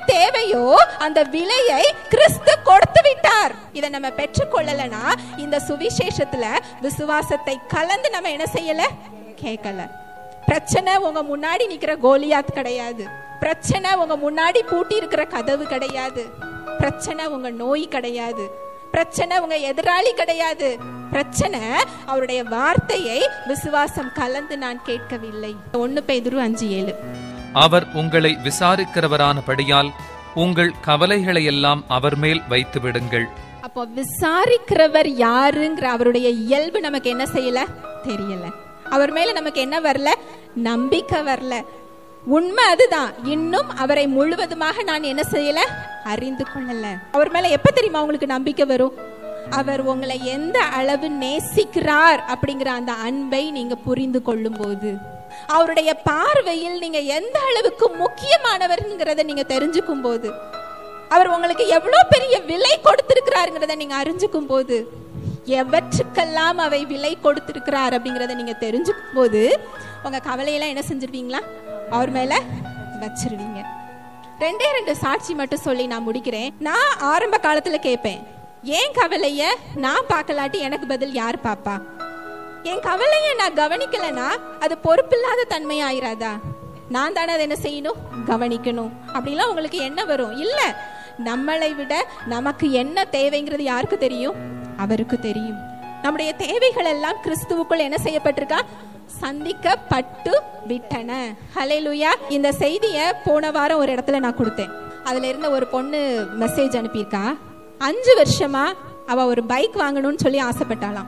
தேவையோ அந்த விலையை கிறிஸ்து கொடுத்து விட்டார். இதை நம்ம பெற்றுக்கொள்ளலனா இந்த சுவிசேஷத்துல விசுவாசத்தை கலந்து நம்ம என்ன செய்யல, கேட்கல. பிரச்சனை உங்க முன்னாடி நிக்கிற கோலியாத் கிடையாது. பிரச்சனை உங்க முன்னாடி பூட்டி இருக்கிற கதவு கிடையாது. பிரச்சனை உங்க நோய் கிடையாது. பிரச்சனை உங்க எதிராளி கிடையாது. பிரச்சனை அவருடைய வார்த்தையை விசுவாசம் கலந்து நான் கேட்கவில்லை. 1 பேதுரு 5:7. அவர் உங்களை விசாரிக்கிறவரானபடியால் உங்கள் கவலைகளை எல்லாம் அவர் மேல் வைத்து விடுங்கள். அப்போ விசாரிக்கிறவர் யாருங்கிற அவருடைய இயல்பு நமக்கு என்ன செய்யல, தெரியல. அவர் மேல நமக்கு என்ன வரல, நம்பிக்கை வரல. உண்மை அதுதான். இன்னும் அவரை முழுவதுமாக நான் என்ன செய்யல, அறிந்து கொள்ளல. அவர் மேல எப்ப தெரியுமா உங்களுக்கு நம்பிக்கை வரும்? அவர் உங்களை எந்த அளவு நேசிக்கிறார் அப்படிங்கிற அந்த அன்பை நீங்க புரிந்து கொள்ளும் போது, அவருடைய பார்வையில் நீங்க எந்த அளவுக்கு முக்கியமானவர்ங்கிறத நீங்க தெரிஞ்சுக்கும் போது, அவர் உங்களுக்கு எவ்வளவு பெரிய விலை கொடுத்திருக்கிறாருங்கிறத நீங்க அறிஞ்சுக்கும் போது, எவற்றுக்கெல்லாம் அவை விலை கொடுத்திருக்கிறார் அப்படிங்கறத நீங்க தெரிஞ்சுக்கும் போது, உங்க கவலையெல்லாம் என்ன செஞ்சிருவீங்களா, அவர் மேல வச்சிருவீங்க. 2 சாட்சி மட்டும் சொல்லி நான் முடிக்கிறேன். நான் ஆரம்ப காலத்துல கேட்பேன், ஏன் கவலைய நான் பார்க்கலாட்டி எனக்கு பதில் யார் பாப்பா? என் கவலைய நான் கவனிக்கலனா அது பொறுப்பில்லாத தன்மை ஆயிராதா? நான் தானே அதை என்ன செய்யணும், கவனிக்கணும். அப்படிலாம் உங்களுக்கு என்ன வரும்? இல்ல, நம்மளை விட நமக்கு என்ன தேவைங்கிறது யாருக்கு தெரியும்? அவருக்கு தெரியும். நம்முடைய தேவைகள் எல்லாம் கிறிஸ்துவுக்குள் என்ன செய்யப்பட்டிருக்கா, சந்திக்கப்பட்டு விட்டன. ஹல்லேலூயா. இந்த செய்தியை போன வாரம் ஒரு இடத்துல நான் கொடுத்தேன். அதுல இருந்த ஒரு பொண்ணு மெசேஜ் அனுப்பியிருக்கா. 5 வருஷமா அவ ஒரு பைக் வாங்கணும்னு சொல்லி ஆசைப்பட்டாளாம்.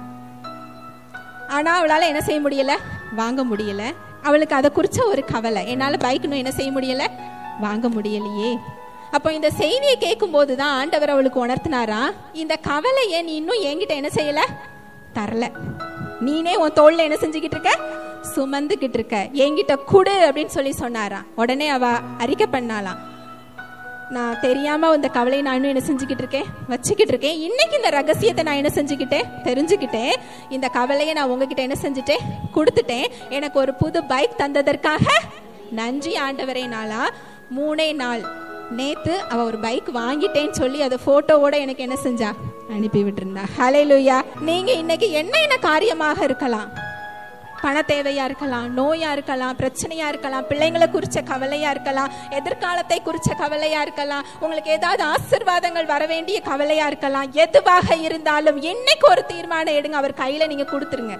ஆனா அவளால என்ன செய்ய முடியல, வாங்க முடியல. அவளுக்கு அதை குறிச்ச ஒரு கவலை, என்னால பைக்னு என்ன செய்ய முடியல, வாங்க முடியலையே. அப்போ இந்த செய்தியை கேட்கும் போதுதான் ஆண்டவர் அவளுக்கு உணர்த்தினாரா, இந்த கவலையை நீ இன்னும் என்கிட்ட என்ன செய்யல, தரல. நீனே உன் தோல்ல என்ன செஞ்சுக்கிட்டு இருக்க, சுமந்துகிட்டு இருக்க, என்கிட்ட குடு அப்படின்னு சொல்லி சொன்னாரா. உடனே அவ அறிக்கை பண்ணாலாம், நான் தெரியாம இந்த கவலையை நான் இன்னும் என்ன செஞ்சுக்கிட்டு இருக்கேன், வச்சுக்கிட்டு இருக்கேன். இன்னைக்கு இந்த ரகசியத்தை நான் என்ன செஞ்சுக்கிட்டேன், தெரிஞ்சுக்கிட்டேன். இந்த கவலையை நான் உங்ககிட்ட என்ன செஞ்சுட்டேன், கொடுத்துட்டேன். எனக்கு ஒரு புது பைக் தந்ததற்காக நன்றி ஆண்டவரே. நாளா 3 நாள் நேத்து அவ ஒரு பைக் வாங்கிட்டேன்னு சொல்லி அதை போட்டோவோட எனக்கு என்ன செஞ்சா, அனுப்பி விட்டுருந்தா. ஹல்லேலூயா. நீங்க இன்னைக்கு என்ன காரியமாக இருக்கலாம், பண தேவையா இருக்கலாம், நோயா இருக்கலாம், பிரச்சனையா இருக்கலாம், பிள்ளைங்களை குறிச்ச கவலையா இருக்கலாம், எதிர்காலத்தை குறிச்ச கவலையா இருக்கலாம், உங்களுக்கு ஏதாவது ஆசீர்வாதங்கள் வர வேண்டிய கவலையா இருக்கலாம். எதுவாக இருந்தாலும் இன்னைக்கு ஒரு தீர்மானம் எடுங்க, அவர் கையில நீங்க கொடுத்துருங்க.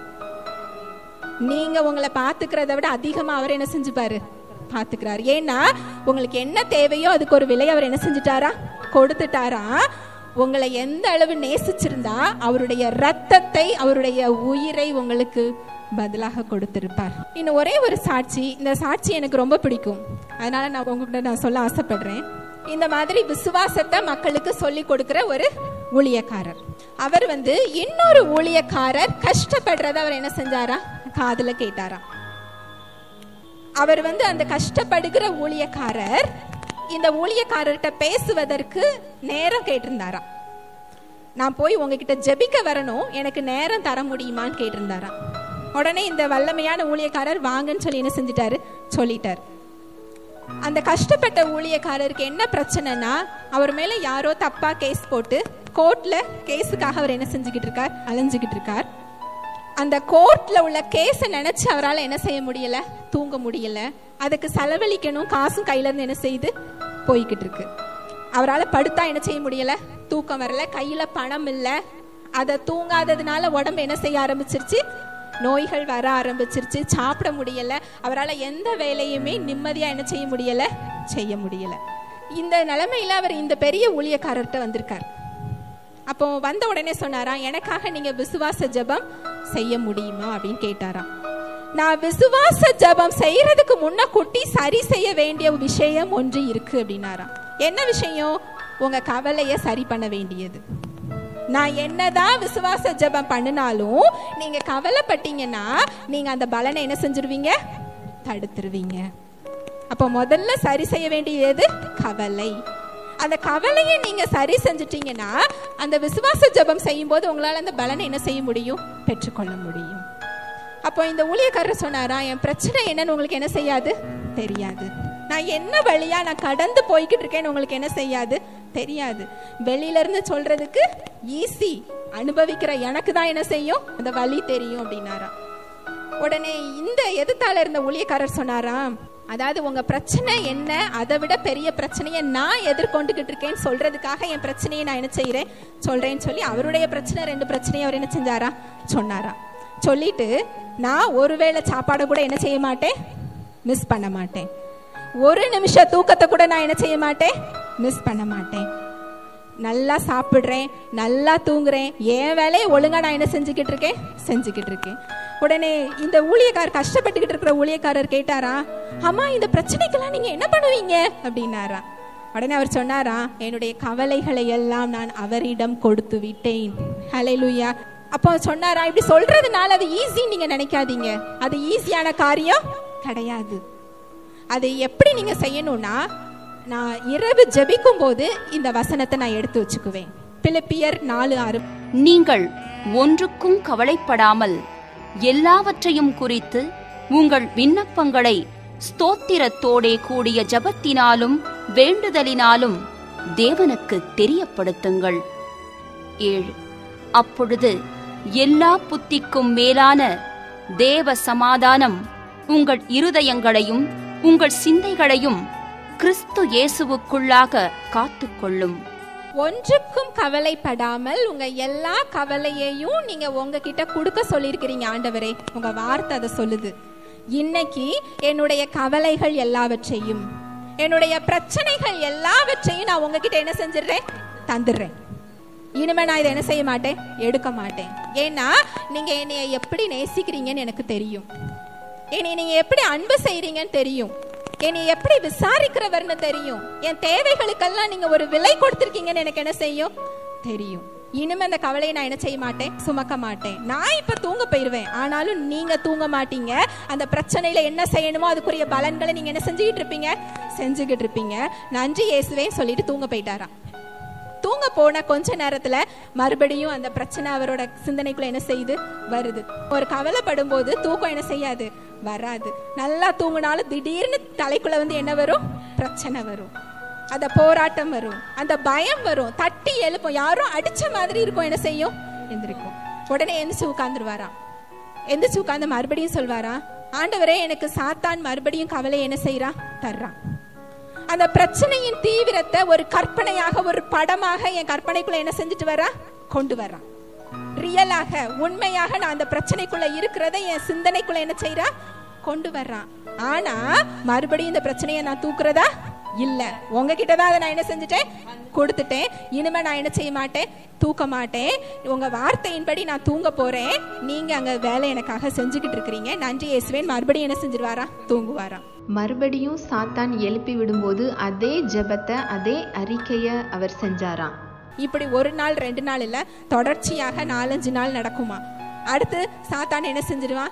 நீங்க உங்களை பாத்துக்கிறத விட அதிகமா அவர் என்ன செஞ்சுப்பாரு, பாத்துக்கிறாரு. ஏன்னா உங்களுக்கு என்ன தேவையோ அதுக்கு ஒரு விலை அவர் என்ன செஞ்சுட்டாரா, கொடுத்துட்டாரா. உங்களை எந்த அளவு நேசிச்சிருந்தா அவருடைய ரத்தத்தை, அவருடைய உயிரை உங்களுக்கு பதிலாக கொடுத்திருப்பார். இன்னும் ஒரே ஒரு சாட்சி, இந்த சாட்சி எனக்கு ரொம்ப பிடிக்கும், அதனால நான் உங்ககிட்ட நான் சொல்ல ஆசைப்படுறேன். இந்த மாதிரி விசுவாசத்தை மக்களுக்கு சொல்லி கொடுக்கிற ஒரு ஊழியக்காரர். அவர் இன்னொரு ஊழியக்காரர் கஷ்டப்படுறத அவர் என்ன செஞ்சாரா, காதுல கேட்டாரா. அவர் அந்த கஷ்டப்படுகிற ஊழியக்காரர் இந்த ஊழியக்காரர்கிட்ட பேசுவதற்கு நேரம் கேட்டிருந்தாரா. நான் போய் உங்ககிட்ட ஜெபிக்க வரணும், எனக்கு நேரம் தர முடியுமான்னு கேட்டிருந்தாரா. உடனே இந்த வல்லமையான ஊழியக்காரர் வாங்கன்னு சொல்லி என்ன செஞ்சிட்டாரு, சொல்லிட்டார். அந்த கஷ்டப்பட்ட ஊழியக்காரருக்கு என்ன பிரச்சனைனா, அவர் மேல யாரோ தப்பா கேஸ் போட்டு கோர்ட்ல கேஸுக்காக அவர் என்ன செஞ்சுக்கிட்டு இருக்கார், அலைஞ்சுக்கிட்டு இருக்கார். அந்த கோர்ட்ல உள்ள கேஸை நினைச்சு அவரால் என்ன செய்ய முடியல, தூங்க முடியல. அதுக்கு செலவழிக்கணும், காசும் கையில இருந்து என்ன செய்து போய்கிட்டு இருக்கு. அவரால் படுத்தா என்ன செய்ய முடியல, தூக்கம் வரல, கையில பணம் இல்லை. அதை தூங்காததுனால உடம்பு என்ன செய்ய ஆரம்பிச்சிருச்சு, நோய்கள் வர ஆரம்பிச்சிருச்சு, சாப்பிட முடியல. அவரால் எந்த வேலையுமே நிம்மதியா என்ன செய்ய முடியல, செய்ய முடியல. இந்த நிலைமையில அவர் இந்த பெரிய ஊழியக்காரர்கிட்ட வந்திருக்கார். அப்போ வந்த உடனே சொன்னாரா, எனக்காக நீங்க விசுவாச ஜெபம் செய்ய முடியுமா அப்படின்னு கேட்டாராம். நான் விசுவாச ஜெபம் செய்யறதுக்கு முன்ன குட்டி சரி செய்ய வேண்டிய விஷயம் ஒன்று இருக்கு அப்படின்னாராம். என்ன விஷயம்? உங்க கவலைய சரி பண்ண வேண்டியது. நான் என்னதான் விசுவாச ஜெபம் பண்ணினாலும் நீங்க கவலைப்பட்டீங்கன்னா நீங்க அந்த பலனை என்ன செஞ்சிருவீங்க, தடுத்துருவீங்க. அப்போ முதல்ல சரி செய்ய வேண்டியது கவலை. அந்த கவலையை நீங்க சரி செஞ்சிட்டீங்கன்னா அந்த விசுவாச ஜெபம் செய்யும் போது உங்களால அந்த பலனை என்ன செய்ய முடியும், பெற்றுக்கொள்ள முடியும். அப்போ இந்த ஊழியக்காரர் சொன்னாரா, என் பிரச்சனை என்னன்னு உங்களுக்கு என்ன செய்யாது, தெரியாது. நான் என்ன வழியா நான் கடந்து போய்கிட்டு இருக்கேன்னு உங்களுக்கு என்ன செய்யாது, தெரியாது. வெளியில இருந்து சொல்றதுக்கு ஈஸி, அனுபவிக்கிற எனக்கு தான் என்ன செய்யும், அந்த வழி தெரியும் அப்படின்னாராம். உடனே இந்த எதிர்த்தால இருந்த ஊழியக்காரர் சொன்னாராம், அதாவது உங்க பிரச்சனை என்ன, அதை விட பெரிய பிரச்சனையை நான் எதிர்கொண்டுகிட்டு இருக்கேன்னு சொல்றதுக்காக என் பிரச்சனையை நான் என்ன செய்யறேன் சொல்றேன்னு சொல்லி அவருடைய பிரச்சனை 2 பிரச்சனையை அவர் என்ன செஞ்சாரா சொன்னாரா. சொல்லிட்டு நான் ஒருவேளை சாப்பாடை கூட என்ன செய்ய மாட்டேன், மிஸ் பண்ண மாட்டேன். ஒரு நிமிஷம் தூக்கத்தை கூட நான் என்ன செய்ய மாட்டேன், மிஸ் பண்ண மாட்டேன். நல்லா சாப்பிடுறேன், நல்லா தூங்குறேன், என் வேலையை ஒழுங்கா நான் என்ன செஞ்சுக்கிட்டு இருக்கேன். உடனே இந்த ஊழியக்காரர், கஷ்டப்பட்டுக்கிட்டு இருக்கிற ஊழியக்காரர் கேட்டாரா, அம்மா இந்த பிரச்சனைக்கெல்லாம் நீங்க என்ன பண்ணுவீங்க அப்படின்னாரா. உடனே அவர் சொன்னாரா, என்னுடைய கவலைகளை எல்லாம் நான் அவரிடம் கொடுத்து விட்டேன். ஹல்லேலூயா. அப்போ சொன்னாரா, இப்படி சொல்றதுனால அது ஈஸி நீங்க நினைக்காதீங்க, அது ஈஸியான காரியம் கிடையாது. அது எப்படி நீங்க செய்யணும்னா, நான் இரவு ஜெபிக்கும் போது இந்த வசனத்தை நான் எடுத்து வச்சுக்குவேன். பிலிப்பியர் 4:6. நீங்கள் ஒன்றுக்கும் கவலைப்படாமல் எல்லாவற்றையும் குறித்து உங்கள் விண்ணப்பங்களை ஸ்தோத்திரத்தோடே கூடிய ஜெபத்தினாலும் வேண்டுதலினாலும் தேவனுக்கு தெரியப்படுத்துங்கள். 7. அப்பொழுது எல்லா புத்திக்கும் மேலான தேவ சமாதானம் உங்கள் இருதயங்களையும் உங்கள் சிந்தைகளையும் கிறிஸ்து இயேசுவுக்குள்ளாக காத்துக்கொள்ளும். ஒன்றுக்கும் கவலைப்படாமல் உங்க எல்லா கவலையையும் நீங்க உங்ககிட்ட கொடுக்க சொல்லியிருக்கிறீங்க ஆண்டவரே. உங்க வார்த்தை அதை சொல்லுது. இன்னைக்கு என்னுடைய கவலைகள் எல்லாவற்றையும், என்னுடைய பிரச்சனைகள் எல்லாவற்றையும் நான் உங்ககிட்ட என்ன செஞ்சிடுறேன், தந்துடுறேன். இனிமே நான் இதை என்ன செய்ய மாட்டேன், எடுக்க மாட்டேன். ஏன்னா நீங்க என்னைய எப்படி நேசிக்கிறீங்கன்னு எனக்கு தெரியும், என்னை நீங்க எப்படி அன்பு செய்றீங்கன்னு தெரியும், என்னை எப்படி விசாரிக்கிறவர்னு தெரியும், என் தேவைகளுக்கெல்லாம் நீங்க ஒரு விலை கொடுத்திருக்கீங்கன்னு எனக்கு என்ன செய்யும் தெரியும். இனிமே அந்த கவலையை நான் என்ன செய்ய மாட்டேன், சுமக்க மாட்டேன். நான் இப்ப தூங்க போயிருவேன், ஆனாலும் நீங்க தூங்க மாட்டீங்க. அந்த பிரச்சனையில என்ன செய்யணுமோ அதுக்குரிய பலன்களை நீங்க என்ன செஞ்சுக்கிட்டு இருப்பீங்க. நன்றி இயேசுவே சொல்லிட்டு தூங்க போயிட்டாராம். தூங்க போன கொஞ்ச நேரத்துல மறுபடியும் அந்த பிரச்சனை அவரோட சிந்தனைக்குள்ள என்ன செய்யுது, வருது. ஒரு கவலைப்படும் போது தூக்கம் என்ன செய்யாது, வராது. நல்லா தூங்கினாலும் திடீர்னு தலைக்குள்ள வந்து என்ன வரும், பிரச்சனை வரும், அந்த போராட்டம் வரும், அந்த பயம் வரும், தட்டி எழுப்பும், யாரும் அடிச்ச மாதிரி இருக்கும், என்ன செய்யும், எந்திரிக்கும். உடனே எந்திரிச்சு உட்கார்ந்துருவாராம். எந்திரிச்சு உட்கார்ந்து மறுபடியும் சொல்வாரா, ஆண்டவரே எனக்கு சாத்தான் மறுபடியும் கவலை என்ன செய்யறான், தர்றான். அந்த பிரச்சனையின் தீவிரத்தை ஒரு கற்பனையாக, ஒரு படமாக என் கற்பனைக்குள்ள என்ன செஞ்சுட்டு வரா, கொண்டு வர்றான். ரியலாக, உண்மையாக நான் அந்த பிரச்சனைக்குள்ள இருக்கிறத என் சிந்தனைக்குள்ள என்ன செய்யறா, கொண்டு வர்றான். ஆனா மறுபடியும் இந்த பிரச்சனையை நான் தூக்குறதா இல்ல, உங்ககிட்டதான் அதை நான் என்ன செஞ்சுட்டேன், கொடுத்துட்டேன். இனிமே நான் என்ன செய்ய மாட்டேன், தூக்க மாட்டேன். உங்க வார்த்தையின்படி நான் தூங்க போறேன். நீங்க அங்க வேலை எனக்காக செஞ்சுக்கிட்டு இருக்கிறீங்க. நன்றி இயேசுவேன். மறுபடியும் என்ன செஞ்சிருவாரா, தூங்குவாராம். மறுபடியும் சாத்தான் எழுப்பி விடும்போது அதே ஜெபத்தை, அதே அறிக்கையை அவர் செஞ்சாராம். இப்படி 1 நாள் 2 நாள் இல்ல, தொடர்ச்சியாக 4-5 நாள் நடக்குமா. அடுத்து சாத்தான் என்ன செஞ்சிருவான்,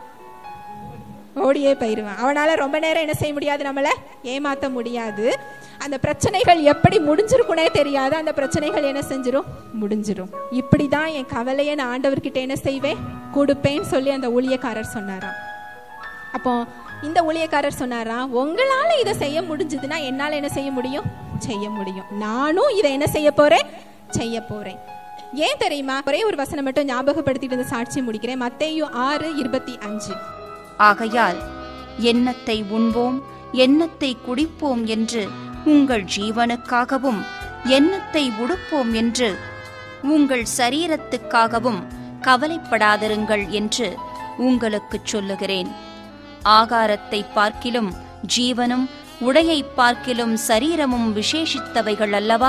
ஓடியே போயிருவான். அவனால ரொம்ப நேரம் என்ன செய்ய முடியாது, நம்மள ஏமாத்த முடியாது. அந்த பிரச்சனைகள் எப்படி முடிஞ்சிருக்குனே தெரியாது, அந்த பிரச்சனைகள் என்ன செஞ்சிரும், முடிஞ்சிரும். இப்படிதான் என் கவலையை நான் ஆண்டவர்கிட்ட என்ன செய்வேன், கொடுப்பேன்னு சொல்லி அந்த ஊழியக்காரர் சொன்னாராம். அப்போ இந்த ஊழியக்காரர் சொன்னாரா, உங்களால இதை செய்ய முடிஞ்சதுன்னா என்னால என்ன செய்ய முடியும், செய்ய முடியும். நானும் இதை என்ன செய்ய போறேன். ஏன் தெரியுமா, ஒரே ஒரு வசனம் மட்டும் ஞாபகப்படுத்திட்டு இந்த சாட்சி முடிக்கிறேன். மத்தேயு 6:25. ஆகையால் எண்ணத்தை உண்போம் எண்ணத்தை குடிப்போம் என்று உங்கள் ஜீவனுக்காகவும் எண்ணத்தை உடுப்போம் என்று உங்கள் சரீரத்துக்காகவும் கவலைப்படாதிருங்கள் என்று உங்களுக்கு சொல்லுகிறேன். ஆகாரத்தை பார்க்கிலும் ஜீவனும் உடையை பார்க்கிலும் சரீரமும் விசேஷித்தவைகள் அல்லவா?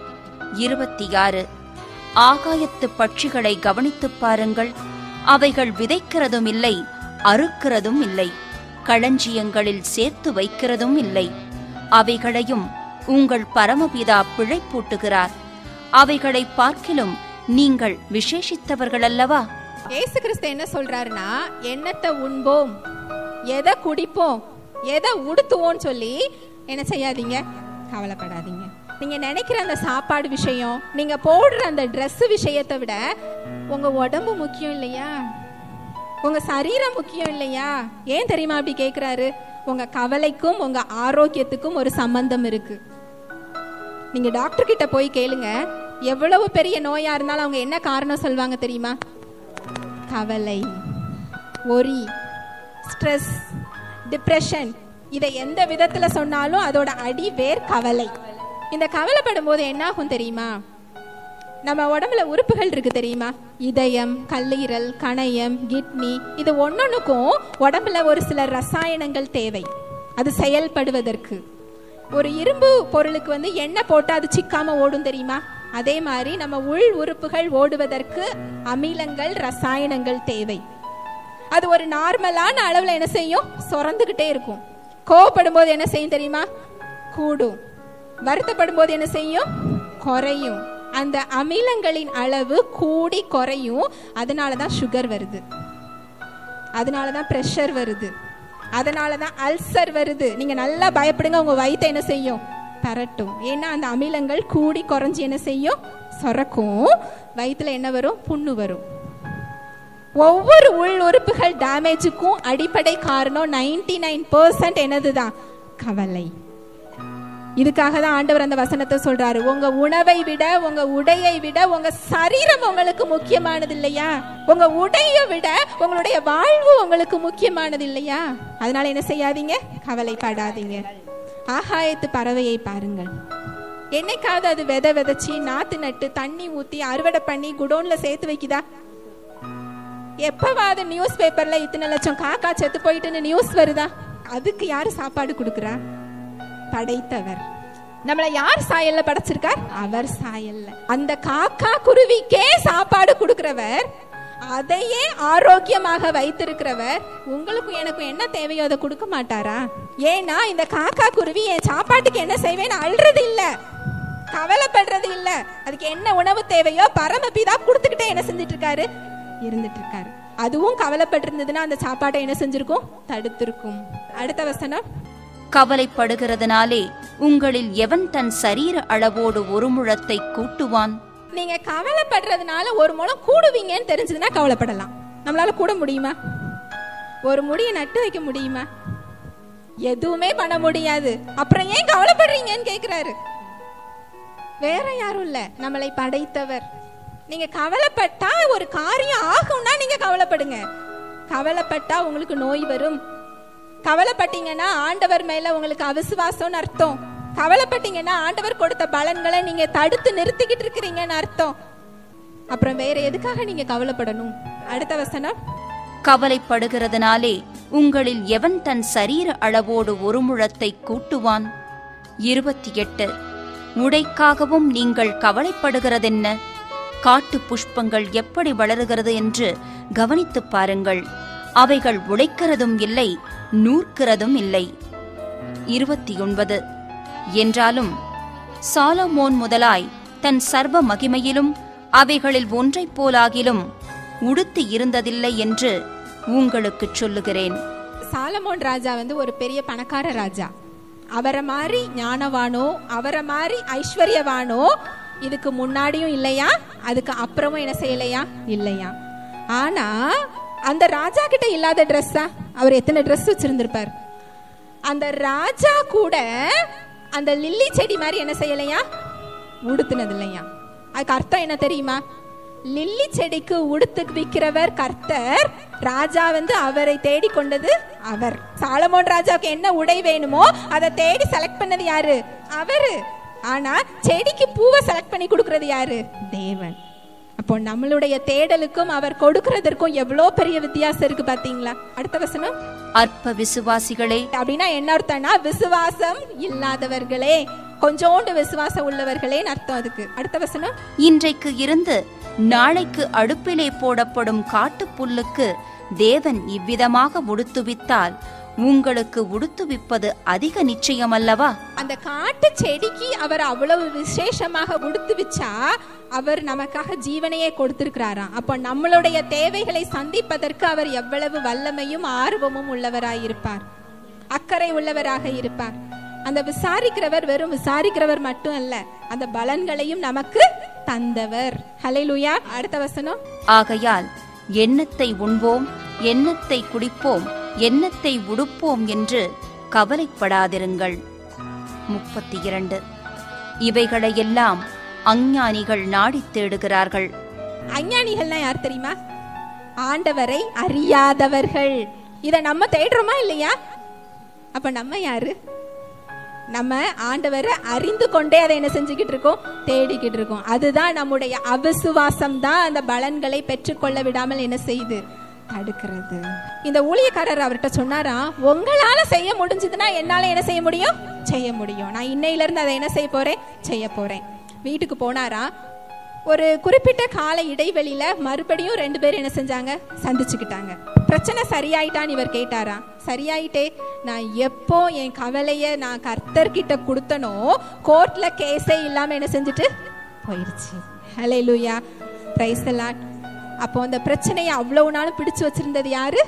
26. ஆகாயத்து பட்சிகளை கவனித்துப் பாருங்கள். அவைகள் விதைக்கிறதும் இல்லை, அறுக்கிறதும் இல்லை, களஞ்சியங்களில் சேர்த்து வைக்கிறதும் இல்லை. அவைகளையும் உங்கள் பரமபிதா பிழைப்பூட்டுகிறார். அவைகளை பார்க்கிலும் நீங்கள் விசேஷித்தவர்கள் அல்லவா? இயேசு கிறிஸ்து என்ன சொல்றாருன்னா, எண்ணத்தை உண்போம், எதை குடிப்போம், எதை உடுத்துவோம் சொல்லி என்ன செய்யாதீங்க, கவலைப்படாதீங்க. நீங்க நினைக்கிற அந்த சாப்பாடு விஷயம், நீங்க போடுற அந்த ட்ரெஸ் விஷயத்தை விட உங்க உடம்பு முக்கியம் இல்லையா? உங்க சரீரம் முக்கியம் இல்லையா? ஏன் தெரியுமா அப்படி கேக்குறாரு? உங்க கவலைக்கும் உங்க ஆரோக்கியத்துக்கும் ஒரு சம்பந்தம் இருக்கு. நீங்க டாக்டர் கிட்ட போய் கேளுங்க, எவ்வளவு பெரிய நோயா இருந்தாலும் அவங்க என்ன காரணம் சொல்வாங்க தெரியுமா? கவலை, ஒரி, ஸ்ட்ரெஸ், டிப்ரெஷன். இதை எந்த விதத்துல சொன்னாலும் அதோட அடி வேர் கவலை. இந்த கவலைப்படும் போது என்ன ஆகும் தெரியுமா? நம்ம உடம்புல உறுப்புகள் இருக்கு தெரியுமா? இதயம், கல்லீரல், கணையம், கிட்னி, இது ஒன்னொன்னுக்கும் உடம்புல ஒரு சில ரசாயனங்கள் தேவை அது செயல்படுவதற்கு. ஒரு இரும்பு பொருளுக்கு வந்து எண்ணெய் போட்டு அது சிக்காம ஓடும் தெரியுமா? அதே மாதிரி நம்ம உள் உறுப்புகள் ஓடுவதற்கு அமிலங்கள், ரசாயனங்கள் தேவை. அது ஒரு நார்மலான அளவுல என்ன செய்யும்? சுரந்துகிட்டே இருக்கும். கோவப்படும் போது என்ன செய்யும் தெரியுமா? கூடும். வருத்தப்படும் போது என்ன செய்யும்? குறையும். அந்த அமிலங்களின் அளவு கூடி குறையும். அதனாலதான் சுகர் வருது, அதனாலதான் பிரஷர் வருது, அதனாலதான் அல்சர் வருது. நீங்க நல்லா பயப்படுங்க, உங்க வயித்தை என்ன செய்யும்? தரட்டும். ஏன்னா அந்த அமிலங்கள் கூடி குறைஞ்சி என்ன செய்யும்? சொரக்கும். வயிற்றுல என்ன வரும்? புண்ணு வரும். ஒவ்வொரு உள் உறுப்புகள் டேமேஜுக்கும் அடிப்படை காரணம் 99% என்னதுதான்? கவலை. இதுக்காக தான் ஆண்டவர் அந்த வசனத்தை சொல்றாரு, உங்க உணவை விட, உங்க உடையை விட உங்க சரீரம் உங்களுக்கு முக்கியமானது இல்லையா? உங்க உடையை விட உங்களுடைய வாழ்வு உங்களுக்கு முக்கியமானது இல்லையா? அதனால என்ன செய்யாதீங்க? கவலைப்படாதீங்க. ஆகாயத்து பறவையை பாருங்கள். என்னைக்காவது அது விதை விதைச்சி நாத்து நட்டு தண்ணி ஊத்தி அறுவடை பண்ணி குடோன்ல சேர்த்து வைக்குதா? எப்பவாது நியூஸ் பேப்பர்ல இத்தனை லட்சம் காக்கா செத்து போயிட்டுன்னு நியூஸ் வருதா? அதுக்கு யாரு சாப்பாடு கொடுக்குறா? படைத்தவர். நம்மள யார் சாயல்ல படைச்சிருக்கார்? அவர் சாயல்ல. அந்த காக்கா குருவிக்கே சாப்பாடு கொடுக்கிறவர், அதையே ஆரோக்கியமாக வைத்திருக்கிறவர், உங்களுக்கும் எனக்கும் என்ன தேவையோ அதை கொடுக்க மாட்டாரா? ஏன்னா இந்த காக்கா குருவி என் சாப்பாட்டுக்கு என்ன செய்வேன்னு அழுறது இல்ல, கவலைப்படுறது இல்ல. அதுக்கு என்ன உணவு தேவையோ பரமபிதா கொடுத்துக்கிட்டே என்ன செஞ்சிட்டு இருக்காரு? இருந்துட்டு இருக்காரு. அதுவும் கவலைப்பட்டிருந்ததுன்னா அந்த சாப்பாட்டை என்ன செஞ்சிருக்கும்? தடுத்திருக்கும். அடுத்த வசனம், கவலைப்படுகிறதுனாலே உங்களில் எவன் தன் சரீர அளவோடு ஒரு முழத்தை கூட்டுவான்? நீங்க கவலைப்படுறதுனால ஒரு முழம் கூடுவீங்கன்னு தெரிஞ்சதுன்னா கவலைப்படலாம். நம்மளால கூட முடியுமா? ஒரு முடியை நட்டு வைக்க முடியுமா? எதுவுமே பண்ண முடியாது. அப்புறம் ஏன் கவலைப்படுறீங்கன்னு கேக்குறாரு. வேற யாரும் இல்ல, நம்மளை படைத்தவர். நீங்க கவலைப்பட்டா ஒரு காரியம் ஆகும்னா நீங்க கவலைப்படுங்க. கவலைப்பட்டா உங்களுக்கு நோய் வரும். கவலைப்பட்டீங்கன்னா ஆண்டவர் மேல உங்களுக்கு அவிசுவாசம்னு அர்த்தம். கவலைப்பட்டீங்கன்னா ஆண்டவர் கொடுத்த பலன்களை நீங்க தடுத்து நிறுத்திக்கிட்டு இருக்கிறீங்கன்னு அர்த்தம். அப்புறம் வேற எதுக்காக நீங்க கவலைப்படணும்? அடுத்த வசனம், கவலைப்படுகிறதுனாலே உங்களில் எவன் தன் சரீர அளவோடு ஒரு முழத்தை கூட்டுவான்? 28. உடைக்காகவும் நீங்கள் கவலைப்படுகிறதென்ன? காட்டு புஷ்பங்கள் எப்படி வளருகிறது என்று கவனித்து பாருங்கள். அவைகள் உடைக்கிறதும் இல்லை, நூற்கிறதும் இல்லை. 29. என்றாலும் சாலமோன் முதலாய் தன் சர்வ மகிமையிலும் அவைகளில் ஒன்றைப் போலாகிலும் உடுத்தி இருந்ததில்லை என்று உங்களுக்கு சொல்லுகிறேன். சாலமோன் ராஜா ஒரு பெரிய பணக்கார ராஜா. அவரை மாதிரி ஞானவானோ, அவரை மாதிரி ஐஸ்வர்யவானோ இதுக்கு முன்னாடியும் இல்லையா, அதுக்கு அப்புறமும் என்ன செய்யலையா? இல்லையா. ஆனா அந்த ராஜா கிட்ட இல்லாத ட்ரெஸ்ஸா? அவர் எத்தனை ட்ரெஸ் வச்சிருந்திருப்பார். அந்த ராஜா கூட அந்த லில்லி செடி மாதிரி என்ன செய்யலையா? உடுத்துனது இல்லையா. அதுக்கு அர்த்தம் என்ன தெரியுமா? லில்லி செடிக்கு உடுத்து விக்கிறவர் கர்த்தர், ராஜா அவரை தேடி கொண்டது அவர். சாலமோன் ராஜாவுக்கு என்ன உடை வேணுமோ அதை தேடி செலக்ட் பண்ணது யாரு? அவரு. ஆனா செடிக்கு பூவை செலக்ட் பண்ணி கொடுக்கறது யாரு? தேவன். அப்போ நம்மளுடைய தேடலுக்கும் அவர் கொடுக்கறதற்கும் எவ்வளவு பெரிய வித்தியாசம் இருக்கு பாத்தீங்களா? அடுத்த வசனம், அற்ப விசுவாசிகளே. அப்படின்னா என்ன அர்த்தம்னா விசுவாசம் இல்லாதவர்களே, கொஞ்சோண்டு விசுவாசம் உள்ளவர்களே அர்த்தம் அதுக்கு. அடுத்த வசனம், இன்றைக்கு இருந்து நாளைக்கு அடுப்பிலே போடப்படும் காட்டு புல்லுக்கு தேவன் இவ்விதமாக உடுத்துவித்தால் உங்களுக்கு உடுத்துவிப்பது அதிக நிச்சயம் அல்லவா? அந்த காட்டு செடிக்கு அவர் அவ்வளவு விசேஷமாக உடுத்துவிச்சா அவர் நமக்காக ஜீவனையே கொடுத்திருக்கிறாராம். அப்போ நம்மளுடைய தேவைகளை சந்திப்பதற்கு அவர் எவ்வளவு வல்லமையும் ஆர்வமும் உள்ளவராயிருப்பார், அக்கறை உள்ளவராக இருப்பார். அந்த விசாரிக்கிறவர் வெறும் விசாரிக்கிறவர் மட்டும் அல்ல, அந்த பலன்களையும் நமக்கு தந்தவர். ஹல்லேலூயா. அடுத்த வசனம், ஆகையால் எண்ணத்தை உண்போம், என்னத்தை குடிப்போம், என்னத்தை உடுப்போம் என்று கவலைப்படாதிருங்கள். 32. இவைகளையெல்லாம் அஞ்ஞானிகள் நாடித் தேடுகிறார்கள். அஞ்ஞானிகள்னா யார் தெரியுமா? ஆண்டவரை அறியாதவர்கள். இத நம்ம தேடுறோமா இல்லையா? அப்ப நம்ம யாரு? நம்ம ஆண்டவரை அறிந்து கொண்டே அதை என்ன செஞ்சுக்கிட்டு இருக்கோம்? தேடிக்கிட்டு இருக்கோம். அதுதான் நம்முடைய அவிசுவாசம் தான் அந்த பலன்களை பெற்றுக்கொள்ள விடாமல் என்ன செய்யுது? தடுக்கிறது. இந்த ஊழியக்காரர் அவர்கிட்ட சொன்னாரா, உங்களால செய்ய முடிஞ்சதுன்னா என்னால என்ன செய்ய முடியும்? செய்ய முடியும். நான் இன்னையில இருந்து அதை என்ன செய்ய போறேன்? செய்ய போறேன். வீட்டுக்கு போனாரா, ஒரு குறிப்பிட்ட கால இடைவெளியில மறுபடியும் 2 பேரும் என்ன செஞ்சாங்க? சந்திச்சுக்கிட்டாங்க. பிரச்சனை சரியாயிட்டான்னு இவர் கேட்டாரா? சரியாயிட்டே. நான் எப்போ என் கவலைய நான் கர்த்தர்கிட்ட கொடுத்தனோ கோர்ட்ல கேஸே இல்லாம என்ன செஞ்சுட்டு போயிருச்சு. Hallelujah, praise the Lord. அப்போ அந்த பிரச்சனையை அவ்வளவு நாளும் பிடிச்சு வச்சிருந்தது யாரு?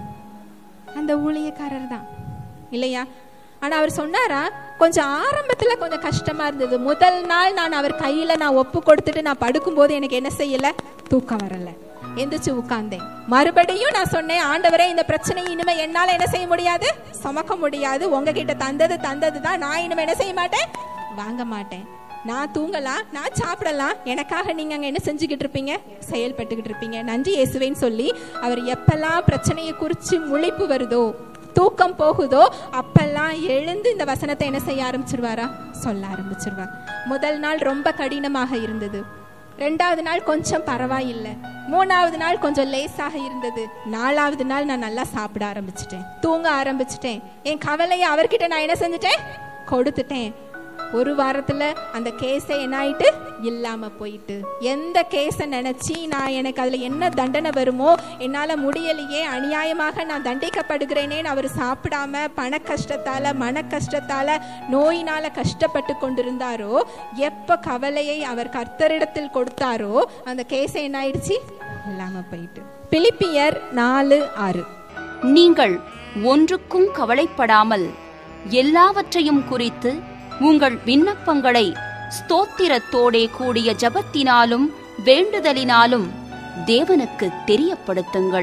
அந்த ஊழியக்காரர் தான் இல்லையா? ஆனா அவர் சொன்னாரா, கொஞ்சம் ஆரம்பத்துல கொஞ்சம் கஷ்டமா இருந்தது. முதல் நாள் நான் அவர் கையில நான் ஒப்பு கொடுத்துட்டு நான் படுக்கும் போது எனக்கு என்ன செய்யல? தூக்கம் வரல. எந்திரிச்சு உட்கார்ந்தேன். மறுபடியும் நான் சொன்னேன், ஆண்டவரே இந்த பிரச்சனையை இனிமே என்னால என்ன செய்ய முடியாது? சுமக்க முடியாது. உங்ககிட்ட தந்தது தான். நான் இனிமே என்ன செய்ய மாட்டேன்? வாங்க மாட்டேன். நான் தூங்கலாம், நான் சாப்பிடலாம், எனக்காக நீங்க அங்க என்ன செஞ்சுக்கிட்டு இருப்பீங்க? செயல்பட்டுக்கிட்டு இருப்பீங்க. நன்றி இயேசுவேன்னு சொல்லி அவர் எப்பெல்லாம் பிரச்சனையை குறிச்சு முழிப்பு வருதோ, தூக்கம் போகுதோ, அப்பெல்லாம் எழுந்து இந்த வசனத்தை என்ன செய்ய ஆரம்பிச்சிருவாரா? சொல்ல ஆரம்பிச்சிருவார். முதல் நாள் ரொம்ப கடினமாக இருந்தது. 2வது நாள் கொஞ்சம் பரவாயில்லை. 3வது நாள் கொஞ்சம் லேசாக இருந்தது. 4வது நாள் நான் நல்லா சாப்பிட ஆரம்பிச்சிட்டேன், தூங்க ஆரம்பிச்சிட்டேன். என் கவலையை அவர்கிட்ட நான் என்ன செஞ்சுட்டேன்? கொடுத்துட்டேன். 1 வாரத்துல அந்த கேஸை என்ன ஆயிட்டு? இல்லாம போயிட்டு. எந்த கேஸை நினைச்சு நான் எனக்கு அதுல என்ன தண்டனை வருமோ, என்னால முடியலையே, அநியாயமாக நான் தண்டிக்கப்படுகிறேனேன்னு அவர் சாப்பிடாம பண கஷ்டத்தால, மன கஷ்டத்தால, நோயினால கஷ்டப்பட்டு கொண்டிருந்தாரோ, எப்ப கவலையை அவர் கர்த்தரிடத்தில் கொடுத்தாரோ அந்த கேஸை என்ன ஆயிடுச்சு? இல்லாம போயிட்டு. பிலிப்பியர் 4:6. நீங்கள் ஒன்றுக்கும் கவலைப்படாமல் எல்லாவற்றையும் குறித்து உங்கள் விண்ணப்பங்களை ஸ்தோத்திரத்தோடே கூடிய ஜபத்தினாலும் வேண்டுதலினாலும் தேவனுக்கு தெரியப்படுத்துங்கள்.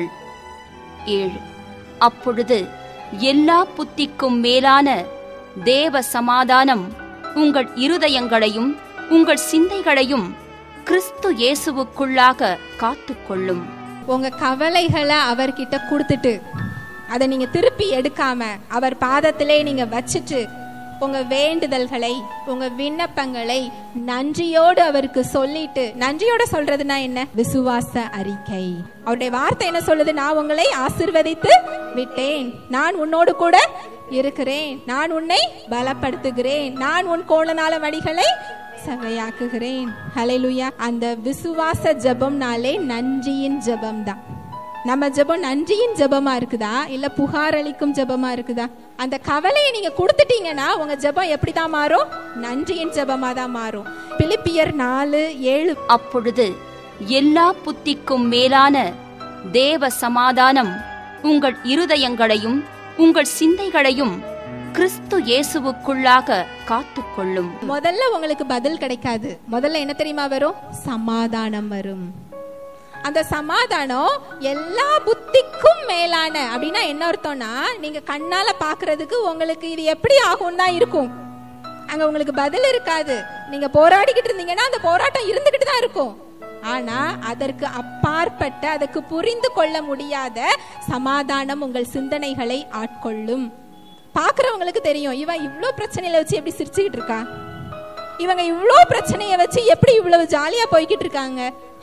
7. அப்பொழுது எல்லா புத்திக்கும் மேலான தேவ சமாதானம் உங்கள் இருதயங்களையும் உங்கள் சிந்தைகளையும் கிறிஸ்து இயேசுவுக்குள்ளாக காத்துக்கொள்ளும். உங்க கவலைகளை அவர்கிட்ட கொடுத்துட்டு அதை நீங்க திருப்பி எடுக்காம அவர் பாதத்திலே நீங்க வச்சுட்டு உங்க வேண்டுதல்களை, உங்க விண்ணப்பங்களை நன்றியோடு அவருக்கு சொல்லிட்டு, நன்றியோட சொல்றதுன்னா என்ன? விசுவாச அறிக்கை. அவருடைய வார்த்தை என்ன சொல்லுது? நான் உங்களை ஆசீர்வதித்து விட்டேன், நான் உன்னோடு கூட இருக்கிறேன், நான் உன்னை பலப்படுத்துகிறேன், நான் உன் கோணனால வழிகளை செவ்வையாக்குகிறேன். ஹல்லேலூயா. அந்த விசுவாச ஜெபம்னாலே நன்றியின் ஜெபம் தான். நம்ம ஜெபம் நன்றியின் ஜெபமா இருக்குதா இல்ல புகார் அளிக்கும் ஜெபமா இருக்குதா? அந்த கவலையை நீங்க கொடுத்துட்டீங்கன்னா உங்க ஜெபம் எப்படிதான் மாறும்? நன்றியின் ஜெபமா தான் மாறும். பிலிப்பியர் 4:7. அப்பொழுது எல்லா புத்திக்கும் மேலான தேவ சமாதானம் உங்கள் இருதயங்களையும் உங்கள் சிந்தைகளையும் கிறிஸ்து இயேசுவுக்குள்ளாக காத்துக்கொள்ளும். முதல்ல உங்களுக்கு பதில் கிடைக்காது. முதல்ல என்ன தெரியுமா வரும்? சமாதானம் வரும். அந்த சமாதானம் எல்லா புத்திக்கும் மேலான அப்படின்னா என்ன அர்த்தம்னா, நீங்க கண்ணால பாக்குறதுக்கு உங்களுக்கு இது எப்படி ஆகும் தான் இருக்கும். அங்க உங்களுக்கு பதில் இருக்காது. நீங்க போராடிக்கிட்டு இருந்தீங்கன்னா அந்த போராட்டம் இருந்துகிட்டு தான் இருக்கும். ஆனா அதற்கு அப்பாற்பட்ட, அதற்கு புரிந்து கொள்ள முடியாத சமாதானம் உங்கள் சிந்தனைகளை ஆட்கொள்ளும். பாக்குறவங்களுக்கு தெரியும், இவன் இவ்ளோ பிரச்சனையில வச்சு எப்படி சிரிச்சுக்கிட்டு இருக்கா, இவங்க இவ்ளோ பிரச்சனைய வச்சு எப்படி இவ்வளவு ஜாலியா போய்கிட்டு இருக்காங்க.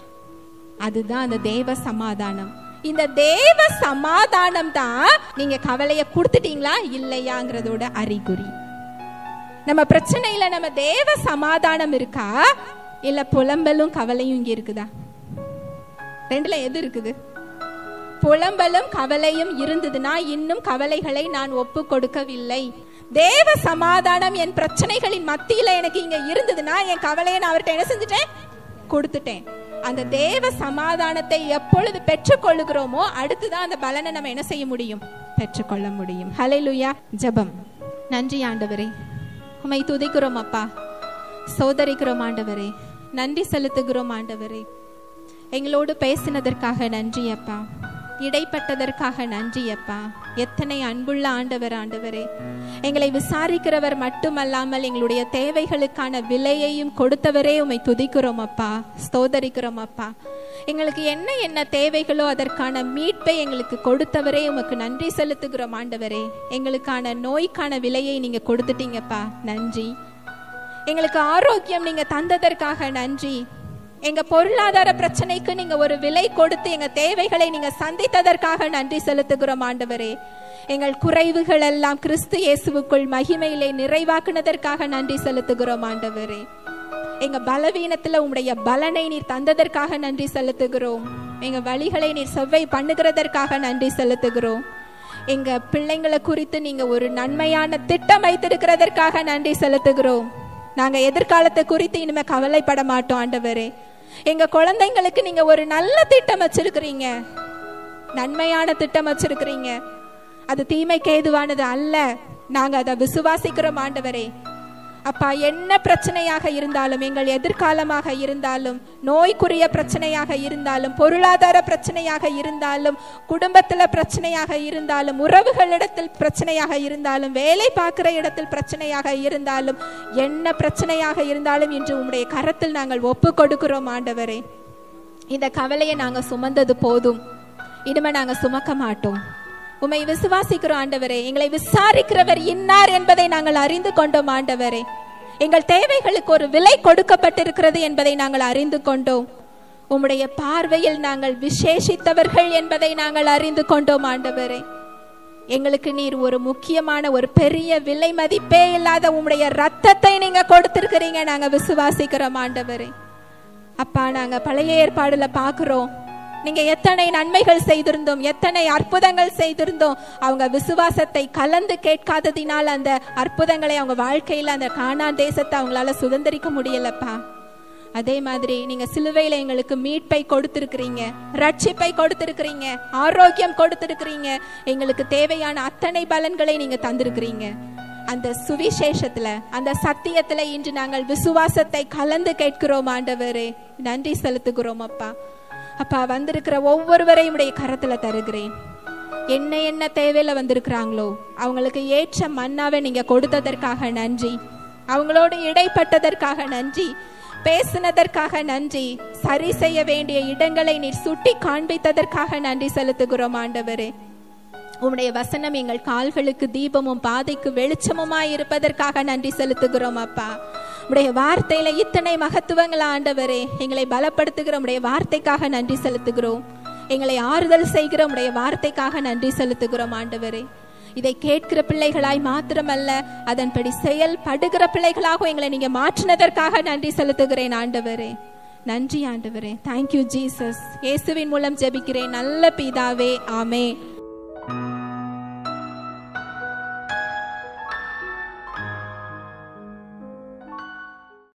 அதுதான் அந்த தேவ சமாதானம். இந்த தேவ சமாதானம் தான் நீங்க கவலைய கொடுத்துட்டீங்களா இல்லையாங்கிறதோட அறிகுறி. நம்ம பிரச்சனையில நம்ம தேவ சமாதானம் இருக்கா இல்ல புலம்பலும் கவலையும் இங்க இருக்குதா? ரெண்டுல எது இருக்குது? புலம்பலும் கவலையும் இருந்ததுன்னா இன்னும் கவலைகளை நான் ஒப்பு கொடுக்கவில்லை. தேவ சமாதானம் என் பிரச்சனைகளின் மத்தியில எனக்கு இங்க இருந்ததுன்னா என் கவலையை நான் அவர்கிட்ட என்ன செஞ்சுட்டேன்? கொடுத்துட்டேன். அந்த தேவ சமாதானத்தை எப்பொழுது பெற்றுக்கொள்ளுகிறோமோ அடுத்துதான் அந்த பலனை நம்ம என்ன செய்ய முடியும்? பெற்றுக்கொள்ள முடியும். ஹல்லேலூயா. ஜெபம். நன்றி ஆண்டவரே, உம்மை துதிக்கிறோம் அப்பா, சோதரிக்கிறோம் ஆண்டவரே, நன்றி செலுத்துகிறோம் ஆண்டவரே. எங்களோடு பேசினதற்காக நன்றி அப்பா. இடைப்பட்டதற்காக நன்றி அப்பா. எத்தனை அன்புள்ள ஆண்டவரே, எங்களை விசாரிக்கிறவர் மட்டுமல்லாமல் எங்களுடைய தேவைகளுக்கான விலையையும் கொடுத்தவரே உம்மை துதிக்கிறோம் அப்பா, ஸ்தோதரிக்கிறோம் அப்பா. எங்களுக்கு என்ன தேவைகளோ அதற்கான மீட்பை எங்களுக்கு கொடுத்தவரே உமக்கு நன்றி செலுத்துகிறோம் ஆண்டவரே. எங்களுக்கான நோய்க்கான விலையை நீங்க கொடுத்துட்டீங்கப்பா, நன்றி. எங்களுக்கு ஆரோக்கியம் நீங்க தந்ததற்காக நன்றி. எங்க பொருளாதார பிரச்சனைக்கு நீங்க ஒரு விலை கொடுத்து எங்க தேவைகளை நீங்க சந்தித்ததற்காக நன்றி செலுத்துகிறோம் ஆண்டவரே. எங்கள் குறைவுகள் எல்லாம் கிறிஸ்து இயேசுவுக்குள் மகிமையிலே நிறைவாக்குனதற்காக நன்றி செலுத்துகிறோம் ஆண்டவரே. எங்க பலவீனத்துல உம்முடைய பலனை நீர் தந்ததற்காக நன்றி செலுத்துகிறோம். எங்க வழிகளை நீர் செவ்வை பண்ணுகிறதற்காக நன்றி செலுத்துகிறோம். எங்க பிள்ளைங்களை குறித்து நீங்க ஒரு நன்மையான திட்டம் வைத்திருக்கிறதற்காக நன்றி செலுத்துகிறோம். நாங்க எதிர்காலத்தை குறித்து இனிமே கவலைப்பட மாட்டோம் ஆண்டவரே. எங்க குழந்தைங்களுக்கு நீங்க ஒரு நல்ல திட்டம் வச்சிருக்கிறீங்க, நன்மையான திட்டம் வச்சிருக்கிறீங்க. அது தீமைக்கு ஏதுவானது அல்ல. நாங்க அதை விசுவாசிக்கிறோம் ஆண்டவரே. அப்பா, என்ன பிரச்சனையாக இருந்தாலும், எங்கள் எதிர்காலமாக இருந்தாலும், நோய்க்குரிய பிரச்சனையாக இருந்தாலும், பொருளாதார பிரச்சனையாக இருந்தாலும், குடும்பத்துல பிரச்சனையாக இருந்தாலும், உறவுகளிடத்தில் பிரச்சனையாக இருந்தாலும், வேலை பார்க்கிற இடத்தில் பிரச்சனையாக இருந்தாலும், என்ன பிரச்சனையாக இருந்தாலும் இன்று உம்முடைய கரத்தில் நாங்கள் ஒப்பு கொடுக்கிறோம் ஆண்டவரே. இந்த கவலையை நாங்க சுமந்தது போதும், இனிமே நாங்க சுமக்க மாட்டோம். உம்மை விசுவாசிக்கிறோம் ஆண்டவரே. எங்களை விசாரிக்கிறவர் இன்னார் என்பதை நாங்கள் அறிந்து கொண்டோம் ஆண்டவரே. எங்கள் தேவைகளுக்கு ஒரு விலை கொடுக்கப்பட்டிருக்கிறது என்பதை நாங்கள் அறிந்து கொண்டோம். உம்முடைய பார்வையில் நாங்கள் விசேஷித்தவர்கள் என்பதை நாங்கள் அறிந்து கொண்டோம் ஆண்டவரே. எங்களுக்கு நீர் ஒரு முக்கியமான, ஒரு பெரிய விலை மதிப்பே இல்லாத உம்முடைய ரத்தத்தை நீங்க கொடுத்திருக்கிறீங்க. நாங்க விசுவாசிக்கிறோம் ஆண்டவரே. அப்பா, நாங்க பழைய ஏற்பாடுல பாக்குறோம், நீங்க எத்தனை நன்மைகள் செய்திருந்தோம், எத்தனை அற்புதங்கள் செய்திருந்தோம். அவங்க விசுவாசத்தை கலந்து கேட்காததினால் அந்த அற்புதங்களை அவங்க வாழ்க்கையில, அந்த கானான் தேசத்தை அவங்களால சுதந்திரிக்க முடியலப்பா. அதே மாதிரி நீங்க சிலுவையில எங்களுக்கு மீட்பை கொடுத்திருக்கிறீங்க, ரட்சிப்பை கொடுத்திருக்கிறீங்க, ஆரோக்கியம் கொடுத்திருக்கிறீங்க. எங்களுக்கு தேவையான அத்தனை பலன்களை நீங்க தந்திருக்கிறீங்க. அந்த சுவிசேஷத்துல, அந்த சத்தியத்துல இன்று நாங்கள் விசுவாசத்தை கலந்து கேட்கிறோம் ஆண்டவரே. நன்றி செலுத்துகிறோம் அப்பா. அப்பா, வந்திருக்கிற ஒவ்வொருவரையும் உடைய கரத்துல தருகிறேன். என்ன தேவையில வந்திருக்கிறாங்களோ அவங்களுக்கு ஏற்ற மன்னாவை நீங்க கொடுத்ததற்காக நன்றி. அவங்களோடு இடைப்பட்டதற்காக நன்றி. பேசினதற்காக நன்றி. சரி செய்ய வேண்டிய இடங்களை நீர் சுட்டி காண்பித்ததற்காக நன்றி செலுத்துகிறோம் ஆண்டவரே. உம்முடைய வசனம் எங்கள் கால்களுக்கு தீபமும் பாதைக்கு வெளிச்சமுமாய் இருப்பதற்காக நன்றி செலுத்துகிறோம் அப்பா. உடைய வார்த்தையில இத்தனை மகத்துவங்கள் ஆண்டவரே. எங்களை பலப்படுத்துகிற உடைய வார்த்தைக்காக நன்றி செலுத்துகிறோம். எங்களை ஆறுதல் செய்கிற உடைய வார்த்தைக்காக நன்றி செலுத்துகிறோம் ஆண்டவரே. இதை கேட்கிற பிள்ளைகளாய் மாத்திரமல்ல, அதன்படி செயல்படுகிற பிள்ளைகளாக எங்களை நீங்க மாற்றினதற்காக நன்றி செலுத்துகிறேன் ஆண்டவரே. நன்றி ஆண்டவரே. Thank you Jesus. இயேசுவின் மூலம் ஜெபிக்கிறேன் நல்ல பிதாவே, ஆமென்.